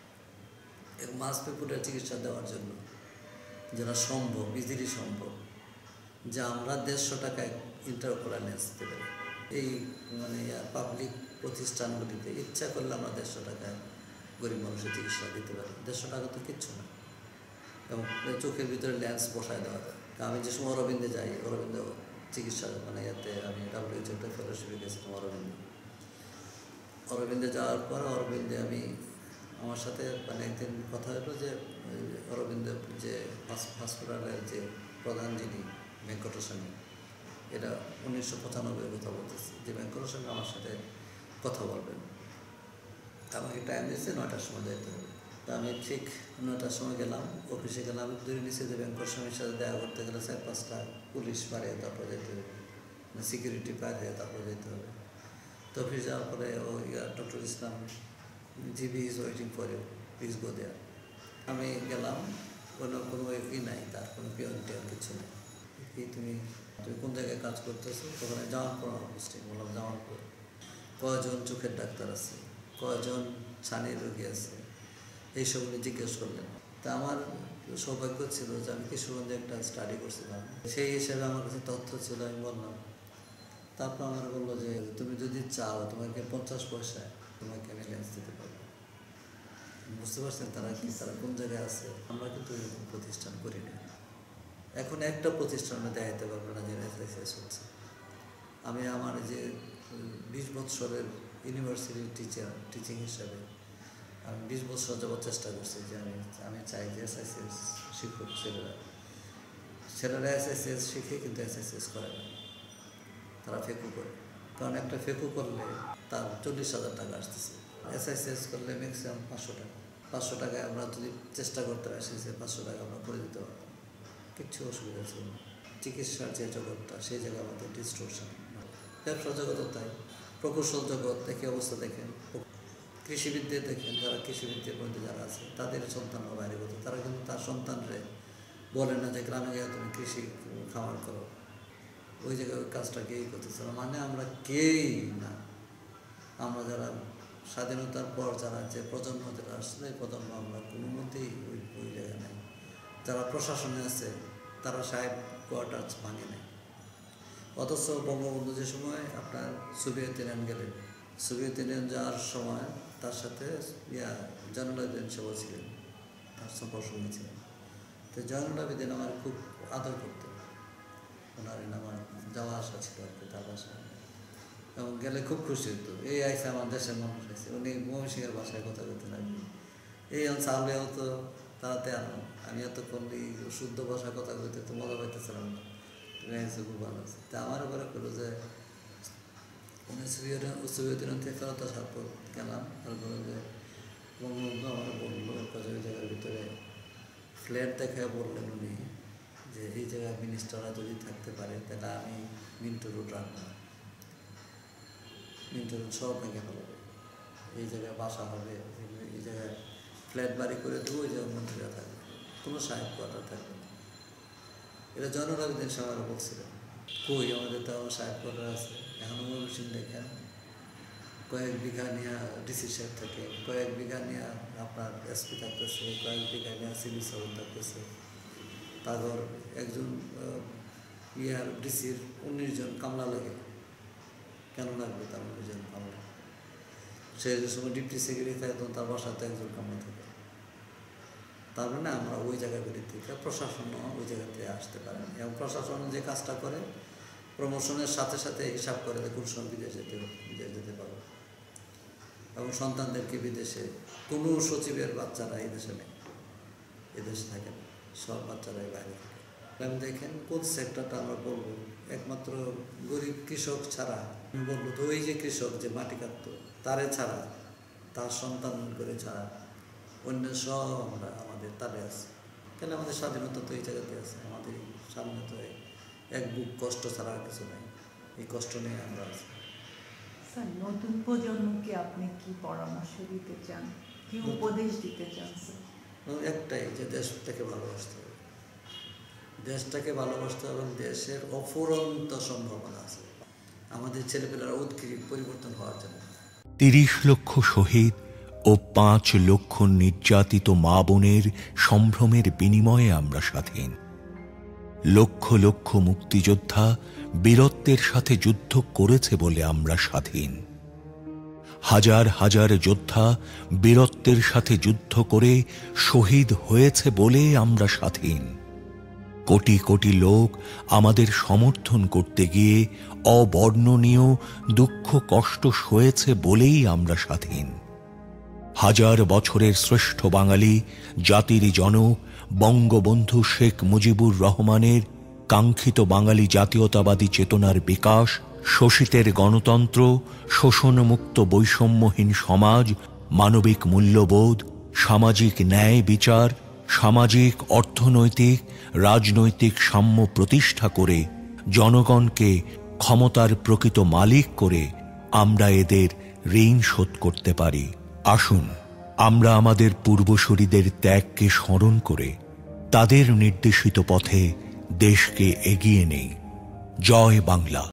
এবং মাস পিপুলের চিকিৎসা দেওয়ার জন্য যেটা সম্ভব, ইজিলি সম্ভব, যে আমরা দেড়শো টাকায় ইন্টারকোলানেস দিতে পারি। এই মানে পাবলিক প্রতিষ্ঠানগুলিতে ইচ্ছা করলে আমরা দেড়শো টাকায় গরিব মানুষের চিকিৎসা দিতে পারি। দেড়শো টাকা তো কিচ্ছু না। এবং চোখের ভিতরে লেন্স বসায় দেওয়া যায়। আমি যে সময় অরবিন্দে যাই, অরবিন্দ চিকিৎসা মানে ইয়াতে আমি ডাব্লিউএইচওতে ফেলোশিপে গেছিলাম অরবিন্দে। অরবিন্দে যাওয়ার পর অরবিন্দে আমি আমার সাথে মানে একদিন কথা হলো যে অরবিন্দ যে হসপিটালের যে প্রধান যিনি ভেঙ্কটেস্বামী, এটা উনিশশো পঁচানব্বই কথা বলতেছি, যে ভেঙ্কটেস্বামী আমার সাথে কথা বলবেন। আমাকে টাইম দিয়েছে নয়টার সময় যাইতে হবে। তা আমি ঠিক নয়টার সময় গেলাম, অফিসে গেলাম। আমি ধরে নিচে যে ভেঙ্কটেস্বামীর সাথে দেখা করতে গেলে চার পাঁচটা পুলিশ পারে, তারপর যেতে হবে, সিকিউরিটি পার হয়ে তারপর যেতে হবে। তো অফিস যাওয়ার পরে ও doctor Islam, GB is waiting for you, please go there. আমি গেলাম, কোনো কোনো ই নাই, তার কোনো পিয়ন টিয়ন কিছু নেই। কি তুমি তুমি কোন জায়গায় কাজ করতেছো? ওখানে জামালপুর আমার পোস্টিং। বললাম জামালপুর। কয়জন চোখের ডাক্তার আছে, কয়জন ছানির রোগী আছে, এইসবগুলি জিজ্ঞেস করলেন। তা আমার সৌভাগ্য ছিল যে আমি কিশোরগঞ্জে একটা স্টাডি করছিলাম, সেই হিসেবে আমার কাছে তথ্য ছিল। আমি বললাম, তারপর আমার বললো যে তুমি যদি চাও তোমাকে পঞ্চাশ পয়সায় তোমাকে আমি লেন্স দিতে পারবো। বুঝতে পারছেন তারা কি, তারা কোন জায়গায় আছে? আমরা কিন্তু এরকম প্রতিষ্ঠান করি না। এখন একটা প্রতিষ্ঠানে দেখাইতে পারবে না যে এসআইসিএস হচ্ছে। আমি আমার যে বিশ বৎসরের ইউনিভার্সিটির টিচার, টিচিং হিসাবে আমি বিশ বছর যাবত চেষ্টা করছি যে আমি আমি চাই যে এসআইসিএস শিক্ষক ছেলেরা ছেলেরা এসআইসিএস শিখে কিন্তু এসআইসিএস করে না, তারা ফেকু করে। কারণ একটা ফেকু করলে তার চল্লিশ হাজার টাকা আসতেছে, এসআইসিএস করলে ম্যাক্সিমাম পাঁচশো টাকা। পাঁচশো টাকায় আমরা যদি চেষ্টা করতে আসি যে পাঁচশো টাকা আমরা করে দিতে পারতাম, কিচ্ছু অসুবিধা ছিল না। চিকিৎসার যে জগৎটা, সেই জায়গায় আমাদের ডিস্ট্রকশন। ব্যবসা জগৎও তাই, প্রকৌশল জগৎ দেখে অবস্থা দেখেন, কৃষিবিদ্যা দেখেন, যারা কৃষিবিদ্যার মধ্যে যারা আছে তাদের সন্তানরা বাইরে করতো, তারা কিন্তু তার সন্তানরে বলে না যে গ্রামে গিয়ে তুমি কৃষি খামার করো, ওই জায়গায় ওই কাজটা কেই করতেছে না। মানে আমরা কেই না, আমরা যারা স্বাধীনতার পর যারা যে প্রজন্ম যারা আসছে, এই প্রজন্ম আমরা কোনো মতেই ওই ওই জায়গায় নেই। যারা প্রশাসনে আছে তারা সাহেব কোয়ার্টার্স ভাঙে নেয়। অথচ বঙ্গবন্ধু যে সময় আপনার সোভিয়েত ইউনিয়ন গেলেন, সোভিয়েত ইউনিয়ন যাওয়ার সময় তার সাথে ইয়া জয়নুল আবেদিন সাহেব ছিলেন, তার সম্পর্ক ছিলেন। তো জয়নুল আবেদিন আমার খুব আদর করতেন, ওনার আমার যাওয়া আসা ছিল আর কি তার বাসায়, এবং গেলে খুব খুশি হতো। এই আইসে আমার দেশের মানুষ আছে, উনি মহিষিংহের ভাষায় কথা বলতেন আর কি। এই চালে হতো তাড়াতে আনো, আমি এতক্ষণ এই শুদ্ধ ভাষা কথা বলতে তো মজা পাইতেছিলাম না, তুমি এসে খুব ভালো আছে। তা আমার উপরে করলো যে উনি সোভিয়েত সোভিয়েত ইউনিয়ন থেকে ফেরত আসার পর গেলাম, তারপরে যে বঙ্গবন্ধু আমার বললো ওই জায়গার ভিতরে ফ্ল্যাট দেখে বললেন উনি যে এই জায়গায় মিনিস্টাররা যদি থাকতে পারে তাহলে আমি মিন্টু রোড রাখবো, মিন্টু রোড সব ভেঙে ফেলাবে, এই জায়গায় বাসা হবে, এই জায়গায় ফ্ল্যাট বাড়ি করে দেবো, ওই জায়গায় মন্ত্রীরা থাকবে, কোনো সাহেব কোয়ার্টার থাকবে না। এটা জয়নুল আবেদিন সাহেবরা বলছিলেন, কই আমাদের তো আমার সাহেব কোয়ার্টার আছে, এখন মেশিন দেখেন কয়েক বিঘা নিয়ে ডিসি সাহেব থাকে, কয়েক বিঘা নিয়ে আপনার এসপি থাকতেছে, কয়েক বিঘা নিয়ে সিভিল সার্জন থাকতেছে, তারপর একজন ইয়ার ডিসির উনিশ জন কামলা লাগে, কেন লাগবে তার উনিশ জন কামলা? সে যে সময় ডিপ্টি সেক্রেটারি থাকে তখন তার বাসাতে একজন কামলা থাকে। তার মানে আমরা ওই জায়গাগুলি থেকে প্রশাসনও ওই জায়গাতে আসতে পারে, এবং প্রশাসন যে কাজটা করে প্রমোশনের সাথে সাথে হিসাব করে কোন সময় বিদেশ যেতে বিদেশ যেতে পারবে, এবং সন্তানদেরকে বিদেশে কোনো সচিবের বাচ্চারা এই দেশে নেই, এদেশে থাকে না, সব বাচ্চারাই বাইরে থাকে। আমি দেখেন কোন সেক্টরটা আমরা বলবো একমাত্র গরিব কৃষক ছাড়া, আমি বলবো তো ওই যে কৃষক যে মাটি কাটতো তারে ছাড়া, তার সন্তান করে ছাড়া অন্য সব আমরা আমাদের তারে আছে। কেন আমাদের স্বাধীনতা তো এই জায়গাতে আছে, আমাদের স্বাধীনতা এক বুক কষ্ট ছাড়া আর কিছু নেই, এই কষ্ট নিয়ে আমরা আছি। স্যার, নতুন প্রজন্মকে আপনি কি পরামর্শ দিতে চান, কি উপদেশ দিতে চান স্যার? একটাই, যে দেশটাকে ভালোবাসতে হবে, দেশটাকে ভালোবাসতে হবে, এবং দেশের অফুরন্ত সম্ভাবনা আছে আমাদের ছেলেপেলেরা উৎকৃষ্ট পরিবর্তন হওয়ার জন্য। তিরিশ লক্ষ শহীদ ও পাঁচ লক্ষ নির্যাতিত মা বোনের সম্ভ্রমের বিনিময়ে আমরা স্বাধীন। লক্ষ লক্ষ মুক্তিযোদ্ধা বীরত্বের সাথে যুদ্ধ করেছে বলে আমরা স্বাধীন। হাজার হাজার যোদ্ধা বীরত্বের সাথে যুদ্ধ করে শহীদ হয়েছে বলে আমরা স্বাধীন। কোটি কোটি লোক আমাদের সমর্থন করতে গিয়ে অবর্ণনীয় দুঃখ কষ্ট সয়েছে বলেই আমরা স্বাধীন। হাজার বছরের শ্রেষ্ঠ বাঙালি জাতির জনক বঙ্গবন্ধু শেখ মুজিবুর রহমানের কাঙ্ক্ষিত বাঙালি জাতীয়তাবাদী চেতনার বিকাশ, শোষিতের গণতন্ত্র, শোষণমুক্ত বৈষম্যহীন সমাজ, মানবিক মূল্যবোধ, সামাজিক ন্যায় বিচার, সামাজিক অর্থনৈতিক রাজনৈতিক সাম্য প্রতিষ্ঠা করে জনগণকে ক্ষমতার প্রকৃত মালিক করে আমরা এদের ঋণ শোধ করতে পারি। আসুন আমরা আমাদের পূর্বসূরীদের ত্যাগকে স্মরণ করে তাদের নির্দেশিত পথে দেশকে এগিয়ে নেই। জয় বাংলা।